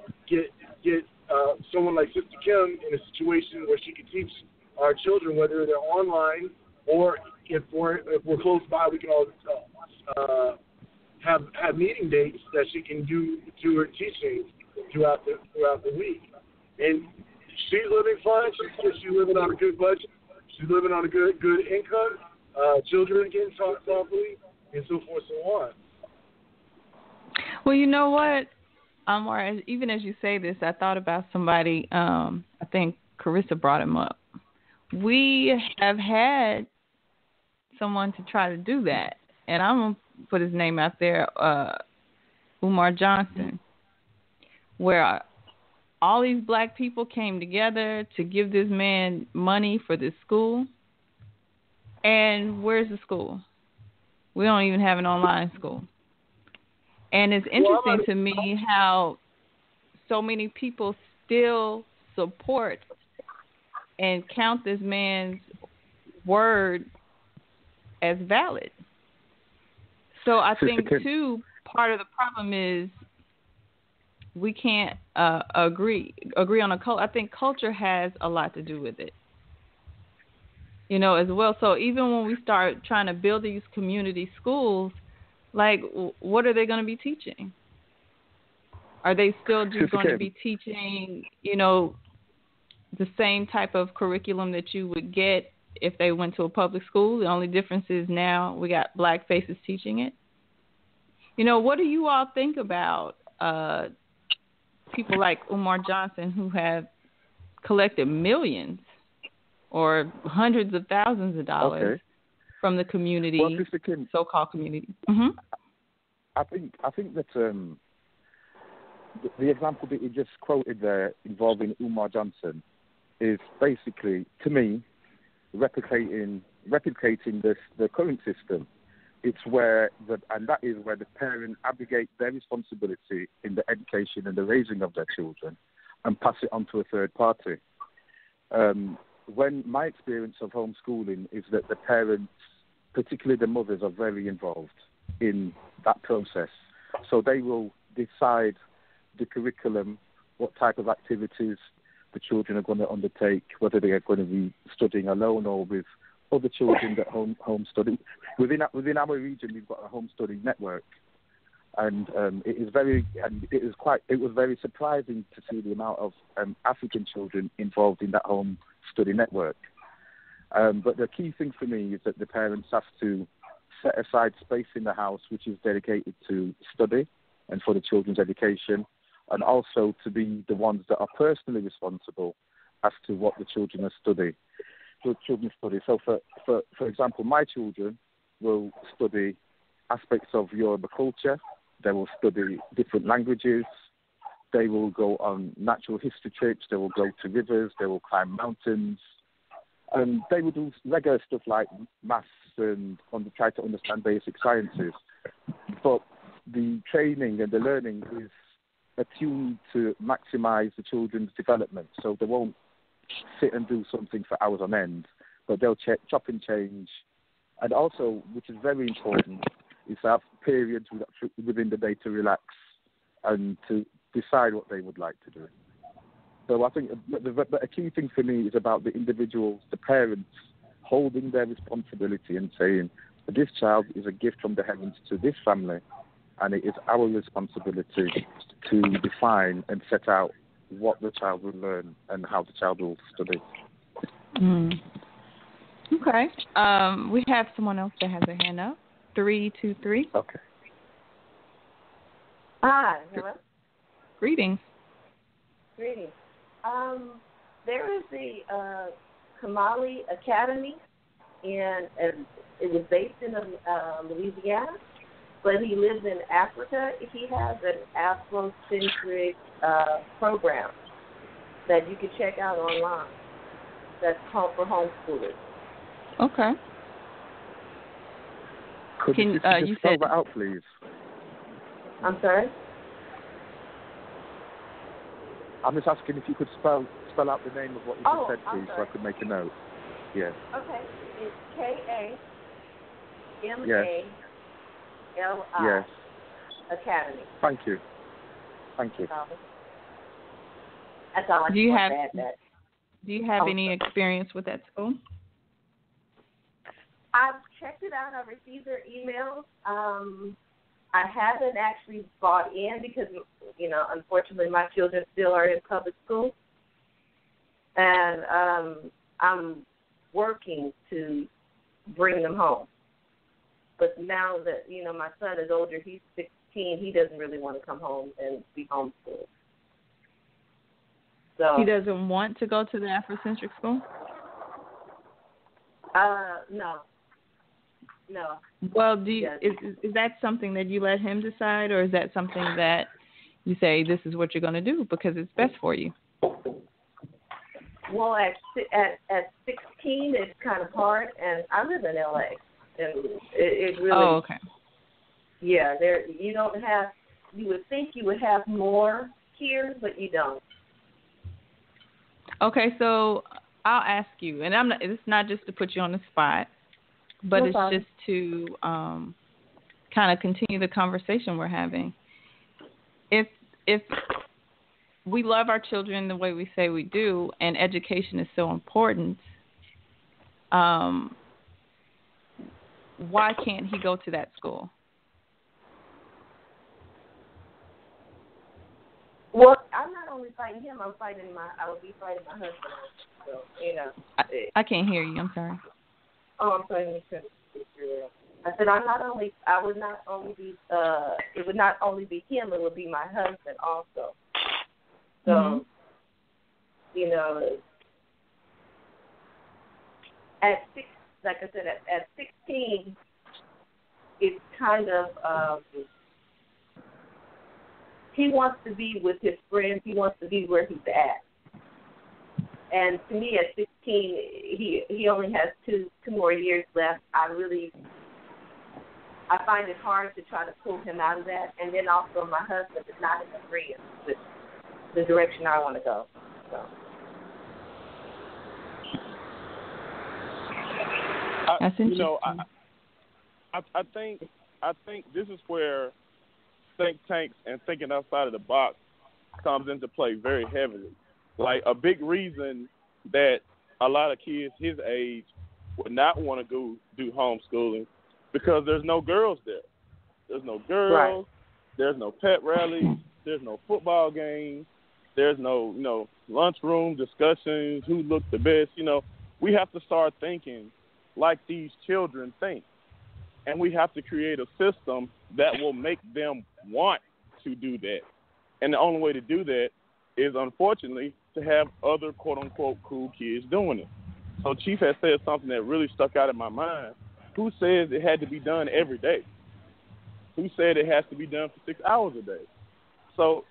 someone like Sister Kim in a situation where she can teach our children, whether they're online or if we're close by, we can all have meeting dates that she can do her teaching throughout the week. And she's living fine. She's living on a good budget. She's living on a good income. Children are getting taught properly, and so forth and so on. Well, you know what, Anwar, even as you say this, I thought about somebody, I think Carissa brought him up. We have had someone to try to do that, and I'm going to put his name out there, Umar Johnson, where all these black people came together to give this man money for this school. And where's the school? We don't even have an online school. And it's interesting to me how so many people still support and count this man's word as valid. So I think, too, part of the problem is we can't agree on a culture. I think culture has a lot to do with it, as well. So even when we start trying to build these community schools, like, what are they going to be teaching? Are they still just going to be teaching, the same type of curriculum that you would get if they went to a public school? The only difference is now we got black faces teaching it. What do you all think about people like Umar Johnson who have collected millions or hundreds of thousands of dollars from the community, so-called community? Mm-hmm. I think that the example that you just quoted there involving Umar Johnson is basically, to me, replicating the current system. It's and that is where the parents abrogate their responsibility in the education and the raising of their children and pass it on to a third party. When my experience of homeschooling is that the parents, particularly the mothers, are very involved in that process. So they will decide the curriculum, what type of activities the children are going to undertake, whether they are going to be studying alone or with other children that home study. Within our region, we've got a home study network, and it was very surprising to see the amount of African children involved in that home study network. But the key thing for me is that the parents have to set aside space in the house which is dedicated to study and for the children's education, and also to be the ones that are personally responsible as to what the children study. So, for example, my children will study aspects of Yoruba culture. They will study different languages. They will go on natural history trips. They will go to rivers. They will climb mountains. And they will do regular stuff like maths and try to understand basic sciences. But the training and the learning is attuned to maximize the children's development. So they won't sit and do something for hours on end, but they'll chop and change. And also, which is very important, is to have periods within the day to relax and to decide what they would like to do. So I think a key thing for me is about the individuals, the parents, holding their responsibility and saying, this child is a gift from the heavens to this family, and it is our responsibility to define and set out what the child will learn and how the child will study. Mm. Okay. We have someone else that has a hand up. 323. Okay. Hi. Hello. Greetings. Greetings. There is the Kamali Academy, and it was based in Louisiana, but he lives in Africa. He has an Afrocentric program that you can check out online. That's for homeschoolers. Okay. Could you just spell that out, please? I'm sorry? I'm just asking if you could spell out the name of what you just said, please, so I could make a note. Yes. Okay. It's Kamali yes. Academy. Thank you. That's all I do you want have, to add that. Do you have any experience with that school? I've checked it out. I've received their emails. I haven't actually bought in because, unfortunately my children still are in public school. And I'm working to bring them home. But now that, my son is older, he's 16, he doesn't really want to come home and be homeschooled. So he doesn't want to go to the Afrocentric school? No. Well, is that something that you let him decide, or is that something that you say this is what you're going to do because it's best for you? Well, at 16, it's kind of hard, and I live in LA, and it really. Oh, okay. Yeah, you don't have. You would think you would have more here, but you don't. Okay, so I'll ask you, and it's not just to put you on the spot, but no it's problem. just to kind of continue the conversation we're having. If we love our children the way we say we do, and education is so important, why can't he go to that school? Well, I'm not only fighting him, I will be fighting my husband. So, I can't hear you. I'm sorry. Oh, I'm sorry. I said it would not only be him, it would be my husband also. So, at 16, it's kind of, he wants to be with his friends. He wants to be where he's at. And to me, at 16, he only has two more years left. I find it hard to try to pull him out of that. And then also my husband is not in agreement with the direction I want to go. So. That's interesting. I think this is where think tanks and thinking outside of the box comes into play very heavily. Like a big reason that a lot of kids his age would not want to go do homeschooling because there's no girls there. There's no girls. Right. There's no pet rallies. There's no football games. There's no lunchroom discussions. Who looked the best? We have to start thinking like these children think, and we have to create a system that will make them want to do that. And the only way to do that is, unfortunately, to have other quote-unquote cool kids doing it. So Chief has said something that really stuck out in my mind. Who says it had to be done every day? Who said it has to be done for 6 hours a day? So,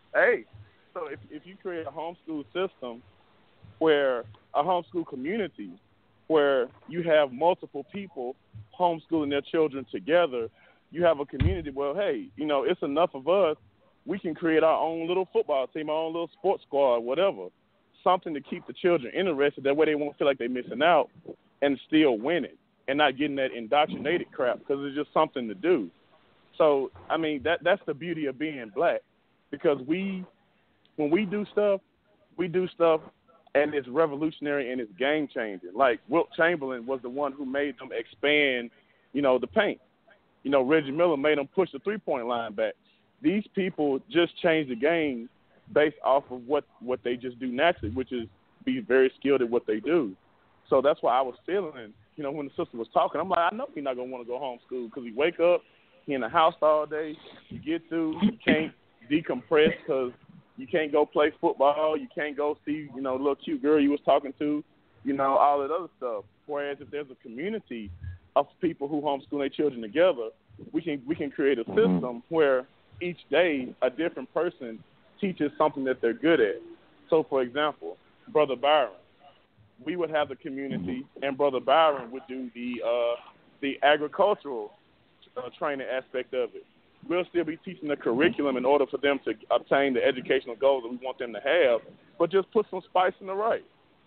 if you create a homeschool system where a homeschool community where you have multiple people homeschooling their children together, you have a community where, hey, it's enough of us. We can create our own little football team, our own little sports squad, whatever, something to keep the children interested. That way they won't feel like they're missing out and still winning and not getting that indoctrinated crap because it's just something to do. So, that's the beauty of being black because when we do stuff and it's revolutionary and it's game-changing. Like Wilt Chamberlain was the one who made them expand, the paint. Reggie Miller made them push the three-point line back. These people just change the game based off of what they just do naturally, which is be very skilled at what they do. So that's why I was feeling, when the sister was talking, I'm like, I know he's not going to want to go homeschool because he wake up, he in the house all day, you get through, you can't decompress because you can't go play football, you can't go see, little cute girl you was talking to, all that other stuff. Whereas if there's a community of people who homeschool their children together, we can create a system where each day a different person teaches something that they're good at. So, for example, Brother Byron, we would have the community, and Brother Byron would do the agricultural training aspect of it. We'll still be teaching the curriculum in order for them to obtain the educational goals that we want them to have, but just put some spice in the right.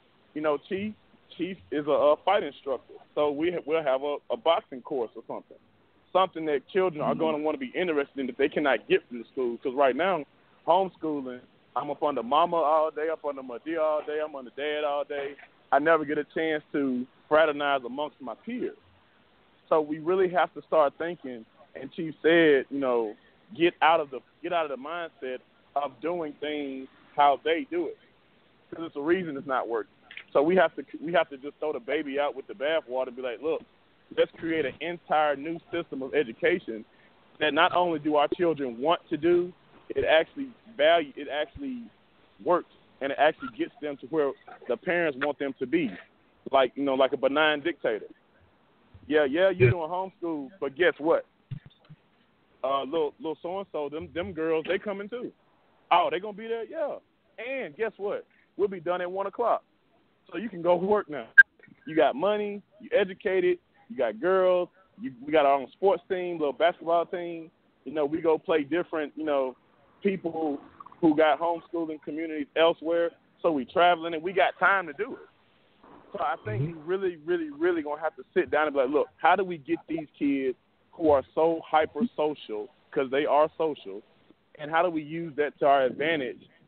Chief is a fight instructor, so we'll have a boxing course or something that children are going to want to be interested in that they cannot get from the school. Because right now, homeschooling, I'm up under mama all day, up under my dear all day, I'm under dad all day. I never get a chance to fraternize amongst my peers. So we really have to start thinking. And Chief said, get out of the mindset of doing things how they do it, because it's a reason it's not working. So we have to just throw the baby out with the bathwater and be like, look, let's create an entire new system of education that not only do our children want to do, it actually works, and it actually gets them to where the parents want them to be, like a benign dictator. Yeah, you're doing homeschool, but guess what? Little so and so, them girls, they coming too. Oh, they gonna be there? Yeah. And guess what? We'll be done at 1:00, so you can go work now. You got money, you educated, you got girls, we got our own sports team, little basketball team. We go play different, people who got homeschooling communities elsewhere. So we traveling and we got time to do it. So I think we really, really, really gonna have to sit down and be like, look, how do we get these kids who are so hyper social, because they are social, and how do we use that to our advantage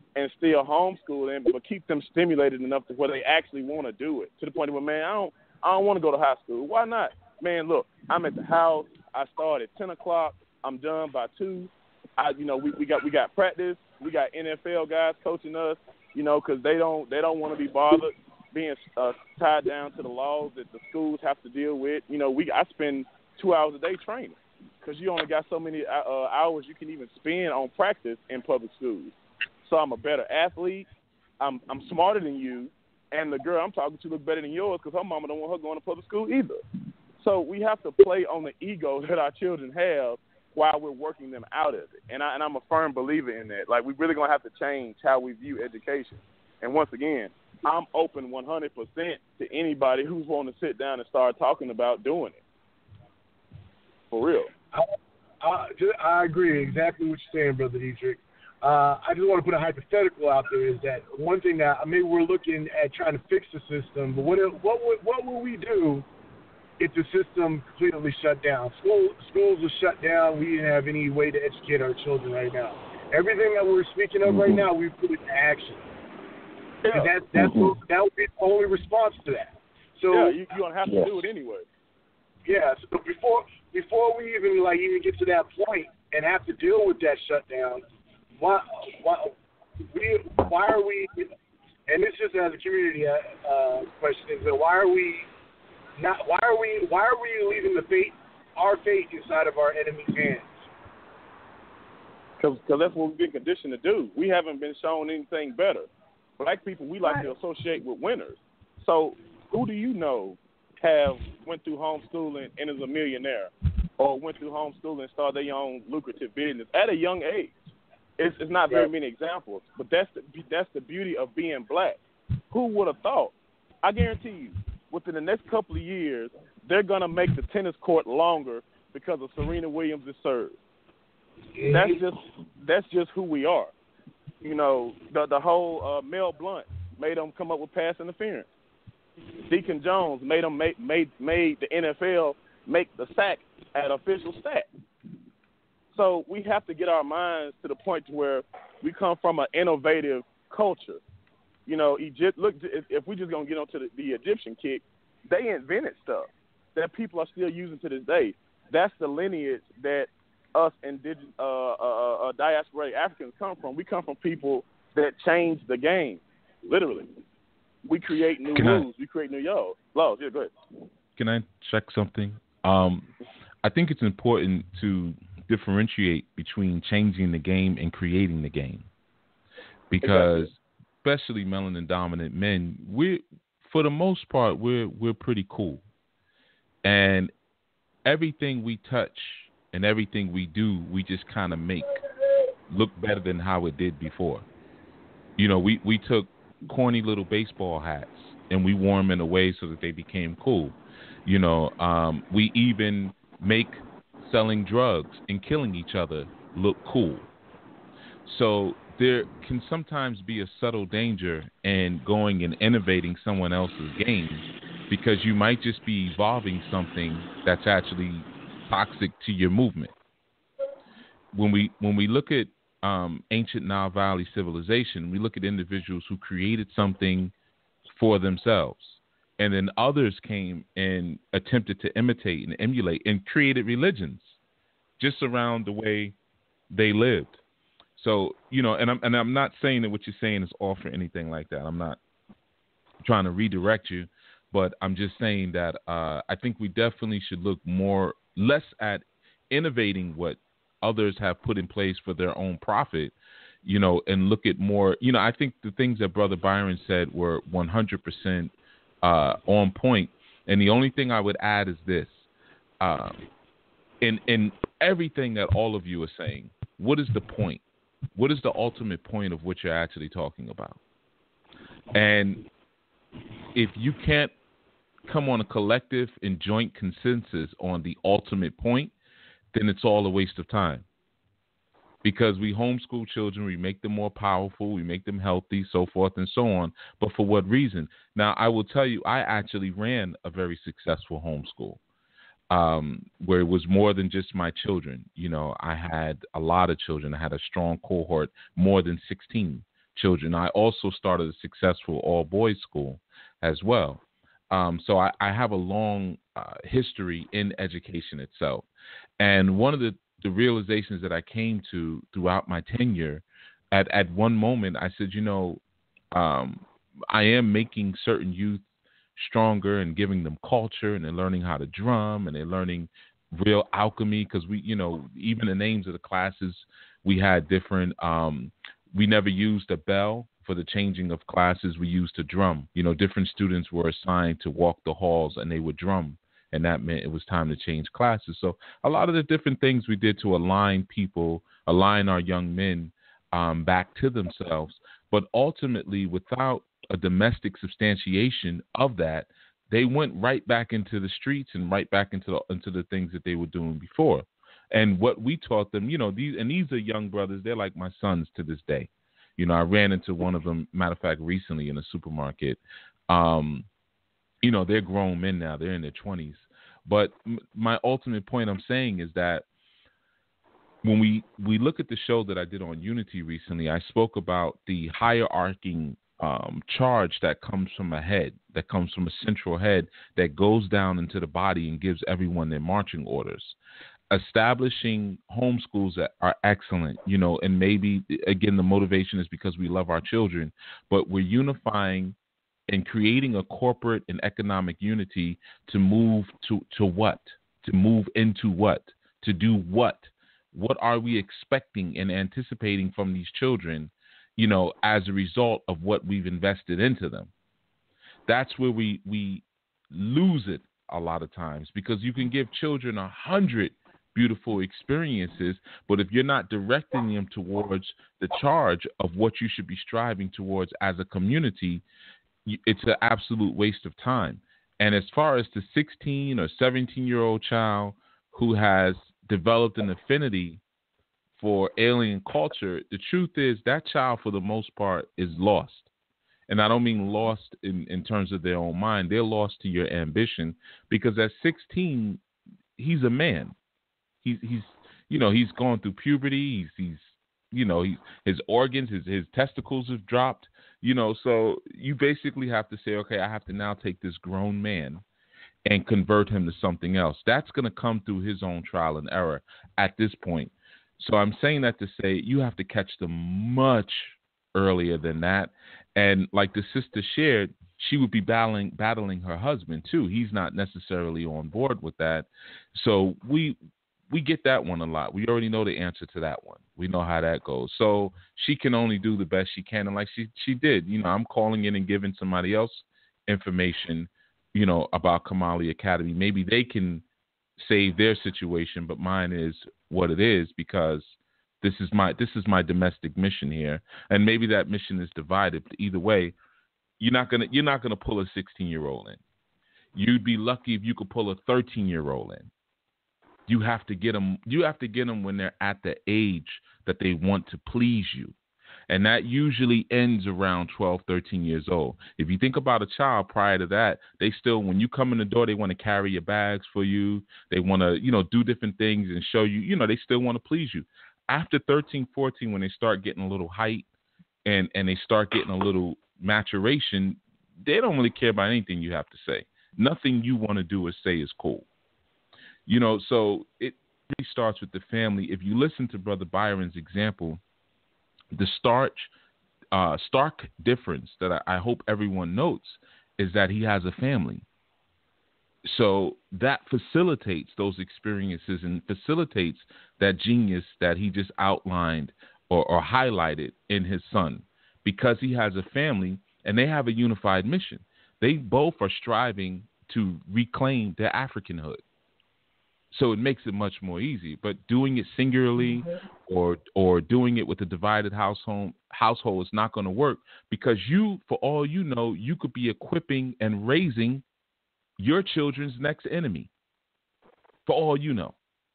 and still homeschool them, but keep them stimulated enough to where they actually want to do it. To the point where, man, I don't want to go to high school. Why not? Man, look, I'm at the house. I start at 10 o'clock. I'm done by 2. We got practice. We got NFL guys coaching us, because they don't want to be bothered being tied down to the laws that the schools have to deal with. I spend 2 hours a day training because you only got so many hours you can even spend on practice in public schools. So I'm a better athlete. I'm smarter than you, and the girl I'm talking to looks better than yours because her mama don't want her going to public school either. So we have to play on the ego that our children have while we're working them out of it. And I'm a firm believer in that. Like, we're really going to have to change how we view education. And once again, I'm open 100% to anybody who's wanting to sit down and start talking about doing it. For real. I agree exactly what you're saying, Brother Dietrich. I just want to put a hypothetical out there, is that one thing that maybe we're looking at trying to fix the system, but what will we do if the system completely shut down? Schools are shut down. We didn't have any way to educate our children right now. Everything that we're speaking of right now, we put into action. Yeah. That would be the only response to that. So yeah, you're gonna have to do it anyway. Yeah. So before we even get to that point and have to deal with that shutdown, why are we? And this just as a community question is that why are we leaving our fate inside of our enemy's hands? Because that's what we've been conditioned to do. We haven't been shown anything better. Black people, we like to associate with winners. So who do you know went through homeschooling and is a millionaire, or went through homeschooling and started their own lucrative business at a young age? It's not very many examples, but that's the beauty of being black. Who would have thought? I guarantee you, within the next couple of years, they're going to make the tennis court longer because of Serena Williams' serve. That's just who we are. The whole Mel Blount made them come up with pass interference. Deacon Jones made the NFL make the sack at official stat. So we have to get our minds to the point to where we come from an innovative culture. Egypt. Look, if we just gonna get onto the Egyptian kick, they invented stuff that people are still using to this day. That's the lineage that us indigenous diasporic Africans come from. We come from people that change the game, literally. We create new rules. We create new laws. Yeah, go ahead. Can I check something? I think it's important to differentiate between changing the game and creating the game, because especially melanin dominant men, for the most part we're pretty cool, and everything we touch and everything we do, we just kind of make look better than how it did before. We took corny little baseball hats and we wore them in a way so that they became cool. We even make selling drugs and killing each other look cool. So there can sometimes be a subtle danger in going and innovating someone else's game, because you might just be evolving something that's actually toxic to your movement. When we look at ancient Nile Valley civilization, we look at individuals who created something for themselves, and then others came and attempted to imitate and emulate and created religions just around the way they lived. So, and I'm not saying that what you're saying is off or anything like that. I'm not trying to redirect you, but I'm just saying that I think we definitely should look less at innovating what others have put in place for their own profit, and look at more, I think the things that Brother Byron said were 100% on point. And the only thing I would add is this, in everything that all of you are saying, what is the point? What is the ultimate point of what you're actually talking about? And if you can't come on a collective and joint consensus on the ultimate point, then it's all a waste of time. Because we homeschool children, we make them more powerful, we make them healthy, so forth and so on. But for what reason? Now, I will tell you, I actually ran a very successful homeschool, where it was more than just my children. I had a lot of children. I had a strong cohort, more than 16 children. I also started a successful all-boys school as well. So I have a long history in education itself. And one of the realizations that I came to throughout my tenure, at one moment, I said, I am making certain youth stronger and giving them culture, and they're learning how to drum, and they're learning real alchemy, because we, even the names of the classes, we had different, we never used a bell for the changing of classes. We used a drum. Different students were assigned to walk the halls, and they would drum, and that meant it was time to change classes. So a lot of the different things we did to align our young men back to themselves. But ultimately, without a domestic substantiation of that, they went right back into the streets and right back into the things that they were doing before. And what we taught them, these are young brothers. They're like my sons to this day. I ran into one of them, matter of fact, recently in a supermarket. They're grown men now. They're in their 20s. But my ultimate point I'm saying is that when we look at the show that I did on Unity recently, I spoke about the hierarching charge that comes from a head, that comes from a central head that goes down into the body and gives everyone their marching orders. Establishing homeschools that are excellent, and maybe, again, the motivation is because we love our children, but we're unifying and creating a corporate and economic unity to move to what? To move into what? To do what? What are we expecting and anticipating from these children, as a result of what we've invested into them? That's where we lose it a lot of times, because you can give children 100 beautiful experiences, but if you're not directing them towards the charge of what you should be striving towards as a community, it's an absolute waste of time. And as far as the 16 or 17-year-old child who has developed an affinity for alien culture, the truth is that child, for the most part, is lost. And I don't mean lost in terms of their own mind. They're lost to your ambition, because at 16, he's a man. He's gone through puberty. His organs, his testicles have dropped. So you basically have to say, okay, I have to now take this grown man and convert him to something else. That's going to come through his own trial and error at this point. So I'm saying that to say you have to catch them much earlier than that. And like the sister shared, she would be battling her husband too. He's not necessarily on board with that. So we get that one a lot. We already know the answer to that one. We know how that goes. So she can only do the best she can. And like she did, I'm calling in and giving somebody else information, about Kamali Academy. Maybe they can save their situation, but mine is what it is, because this is my domestic mission here. And maybe that mission is divided. But either way, you're not gonna pull a 16-year-old in. You'd be lucky if you could pull a 13-year-old in. You have to get them. You have to get them when they're at the age that they want to please you. And that usually ends around 12, 13 years old. If you think about a child prior to that, they still, when you come in the door, they want to carry your bags for you. They want to, do different things and show you, they still want to please you. After 13, 14, when they start getting a little height and they start getting a little maturation, they don't really care about anything you have to say. Nothing you want to do or say is cool. So it really starts with the family. If you listen to Brother Byron's example, the stark difference that I hope everyone notes is that he has a family. So that facilitates those experiences and facilitates that genius that he just outlined or highlighted in his son, because he has a family and they have a unified mission. They both are striving to reclaim their Africanhood. So it makes it much more easy. But doing it singularly or doing it with a divided household is not going to work, because you, for all you know, you could be equipping and raising your children's next enemy, for all you know.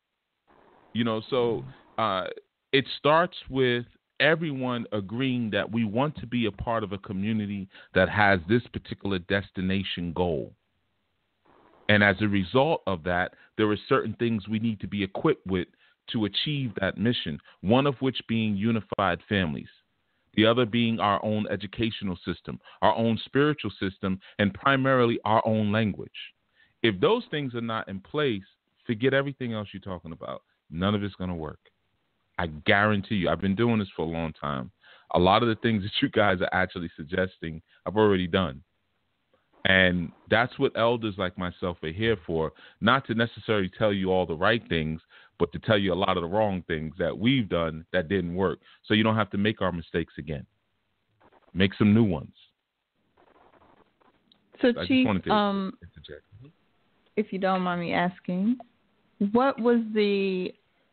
So it starts with everyone agreeing that we want to be a part of a community that has this particular destination goal. And as a result of that, there are certain things we need to be equipped with to achieve that mission, one of which being unified families. The other being our own educational system, our own spiritual system, and primarily our own language. If those things are not in place, forget everything else you're talking about. None of it's going to work. I guarantee you. I've been doing this for a long time. A lot of the things that you guys are actually suggesting, I've already done. And that's what elders like myself are here for, not to necessarily tell you all the right things, but to tell you a lot of the wrong things that we've done that didn't work, so you don't have to make our mistakes again. Make some new ones. So, Chief, if you don't mind me asking, what was the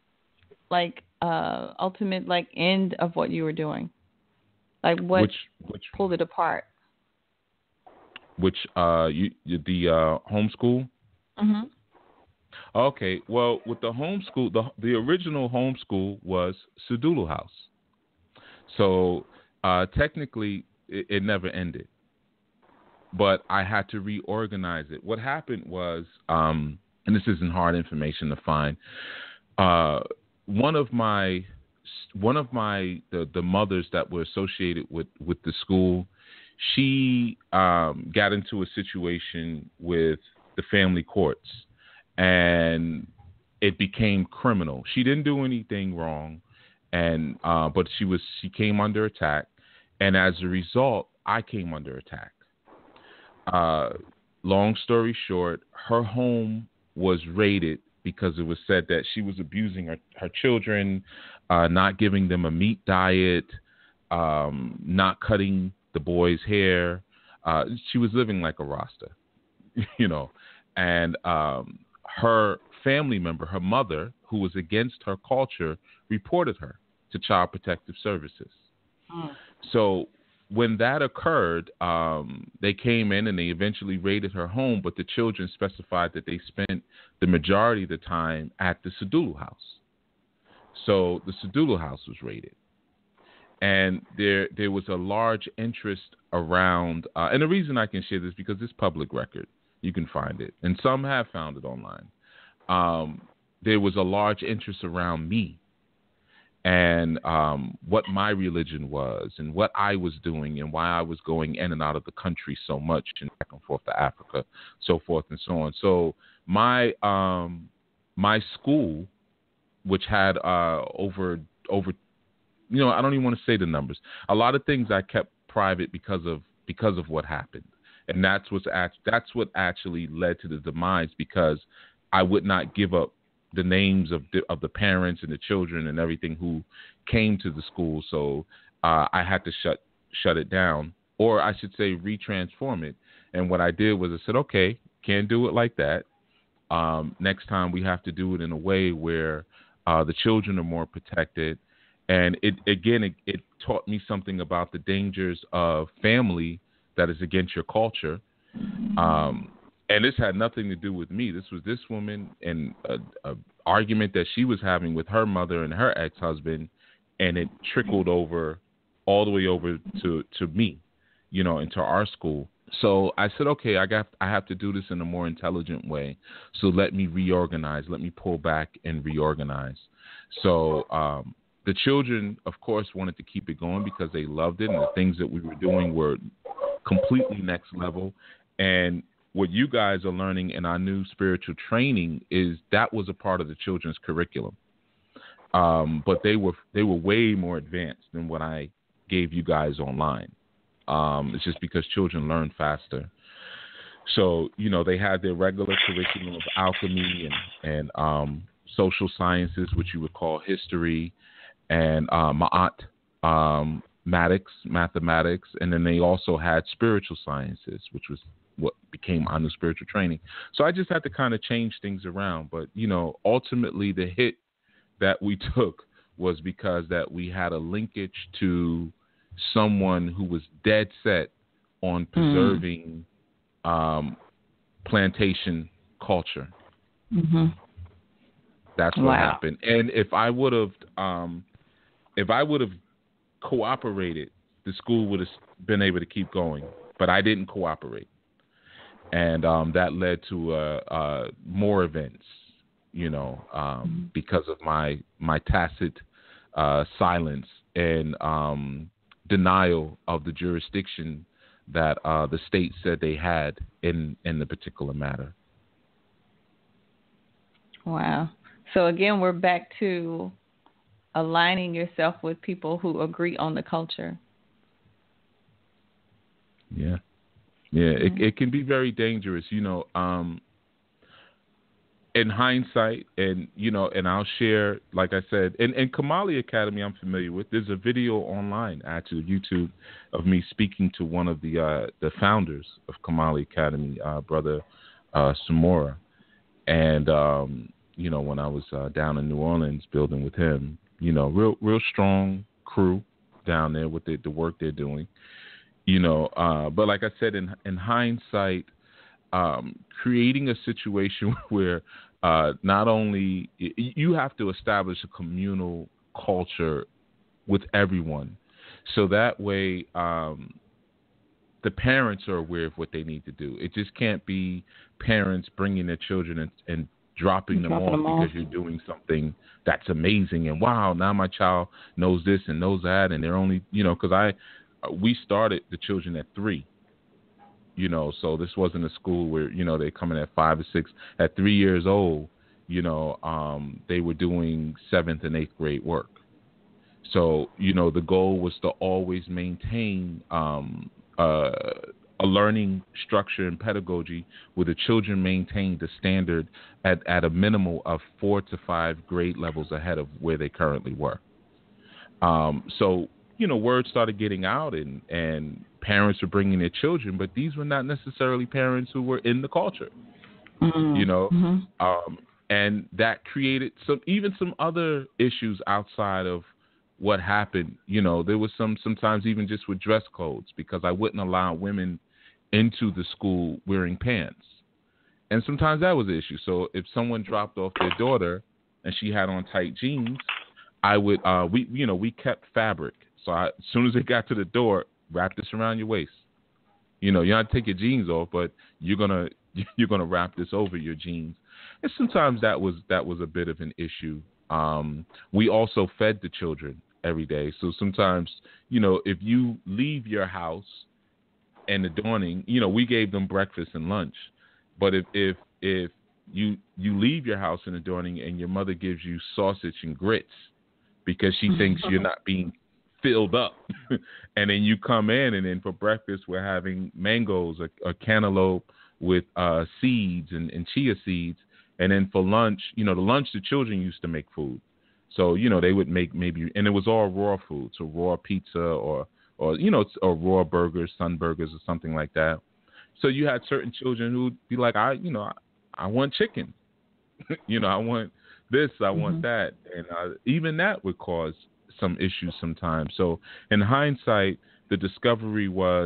ultimate end of what you were doing? Like what which pulled it apart? Which the homeschool? Mm-hmm. Okay, well, with the homeschool, the original homeschool was Sadulu House. So technically, it never ended. But I had to reorganize it. What happened was, and this isn't hard information to find, one of the mothers that were associated with the school, she got into a situation with the family courts, and it became criminal. She didn't do anything wrong, and but she came under attack, and as a result, I came under attack. Long story short, her home was raided because it was said that she was abusing her children, not giving them a meat diet, not cutting the boys' hair. She was living like a Rasta, and her family member, her mother, who was against her culture, reported her to Child Protective Services. So when that occurred, they came in and they eventually raided her home, but the children specified that they spent the majority of the time at the Sadulu House. So the Sadulu House was raided. And there was a large interest around, and the reason I can share this is because it's public record. You can find it. And some have found it online. There was a large interest around me and what my religion was and what I was doing and why I was going in and out of the country so much and back and forth to Africa, so forth and so on. So my school, which had over I don't even want to say the numbers. A lot of things I kept private because of what happened, and that's what actually led to the demise, because I would not give up the names of the parents and the children and everything who came to the school. So I had to shut it down, or I should say retransform it. And what I did was I said, okay, can't do it like that. Next time we have to do it in a way where the children are more protected. And it taught me something about the dangers of family that is against your culture. And this had nothing to do with me. This was this woman and a argument that she was having with her mother and her ex-husband, and it trickled over all the way over to me, into our school. So I said, okay, I have to do this in a more intelligent way. So let me reorganize. Let me pull back and reorganize. So the children, of course, wanted to keep it going because they loved it, and the things that we were doing were completely next level. And what you guys are learning in our new spiritual training is that was a part of the children's curriculum. But they were way more advanced than what I gave you guys online. It's just because children learn faster. So, they had their regular curriculum of alchemy and social sciences, which you would call history, and mathematics, and then they also had spiritual sciences, which was what became our new spiritual training. So I just had to kind of change things around. But, ultimately the hit that we took was because that we had a linkage to someone who was dead set on preserving plantation culture. Mm-hmm. That's what happened. And if I would have cooperated, the school would have been able to keep going. But I didn't cooperate. And that led to more events, because of my tacit silence and denial of the jurisdiction that the state said they had in the particular matter. Wow. So again, we're back to aligning yourself with people who agree on the culture. Yeah. Yeah, it can be very dangerous, in hindsight, and and I'll share, like I said, in Kamali Academy I'm familiar with. There's a video online, actually, YouTube, of me speaking to one of the founders of Kamali Academy, brother Samora, and when I was down in New Orleans building with him, real strong crew down there with the work they're doing, but like I said, in hindsight, creating a situation where not only you have to establish a communal culture with everyone, so that way the parents are aware of what they need to do. It just can't be parents bringing their children and dropping them off because you're doing something that's amazing and wow, now my child knows this and knows that, and they're only because we started the children at 3. So this wasn't a school where, they come in at 5 or 6. At 3 years old, they were doing 7th and 8th grade work. So, the goal was to always maintain a learning structure and pedagogy where the children maintained the standard at a minimal of 4 to 5 grade levels ahead of where they currently were. So, word started getting out and parents were bringing their children, but these were not necessarily parents who were in the culture, and that created some other issues outside of what happened. There was sometimes even just with dress codes, because I wouldn't allow women into the school wearing pants. And sometimes that was the issue. So if someone dropped off their daughter and she had on tight jeans, I would, we kept fabric. So as soon as it got to the door, wrap this around your waist. You don't have to take your jeans off, but you're gonna wrap this over your jeans. And sometimes that was a bit of an issue. We also fed the children every day. So sometimes, if you leave your house and the dawning, we gave them breakfast and lunch. But if you leave your house in the dawning and your mother gives you sausage and grits because she thinks you're not being filled up, and then you come in and then for breakfast we're having mangoes, a cantaloupe with seeds and chia seeds, and then for lunch, the children used to make food. So, they would make and it was all raw food, so raw pizza or raw burgers, sun burgers or something like that. So you had certain children who would be like, I want chicken. I want this, I want that. And even that would cause some issues sometimes. So in hindsight, the discovery was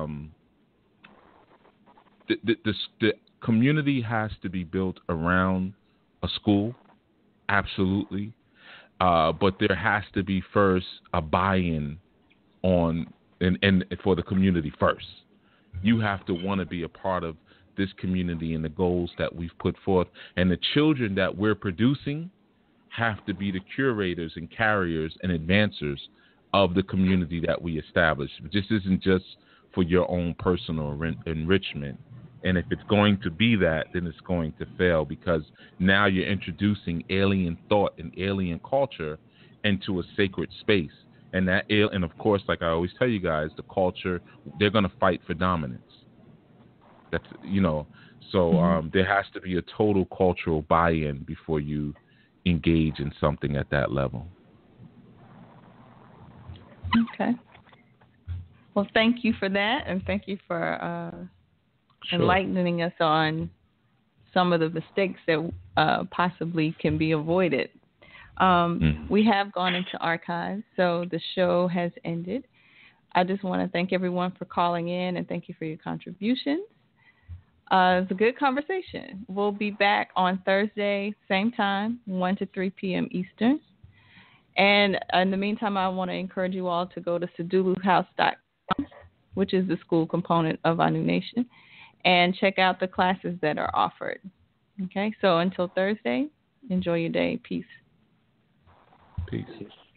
the community has to be built around a school, absolutely. But there has to be first a buy-in on and for the community first. You have to want to be a part of this community and the goals that we've put forth. And the children that we're producing have to be the curators and carriers and advancers of the community that we establish. This isn't just for your own personal enrichment. And if it's going to be that, then it's going to fail, because now you're introducing alien thought and alien culture into a sacred space. And and of course, like I always tell you guys, the culture, they're going to fight for dominance. That's, so there has to be a total cultural buy-in before you engage in something at that level. Okay. Well, thank you for that, and thank you for enlightening us on some of the mistakes that possibly can be avoided. We have gone into archives, so the show has ended. I just want to thank everyone for calling in, and thank you for your contributions. It's a good conversation. We'll be back on Thursday, same time, 1 to 3 p.m. Eastern. And in the meantime, I want to encourage you all to go to saduluhouse.com, which is the school component of Our New Nation, and check out the classes that are offered. Okay, so until Thursday, enjoy your day. Peace. Peace.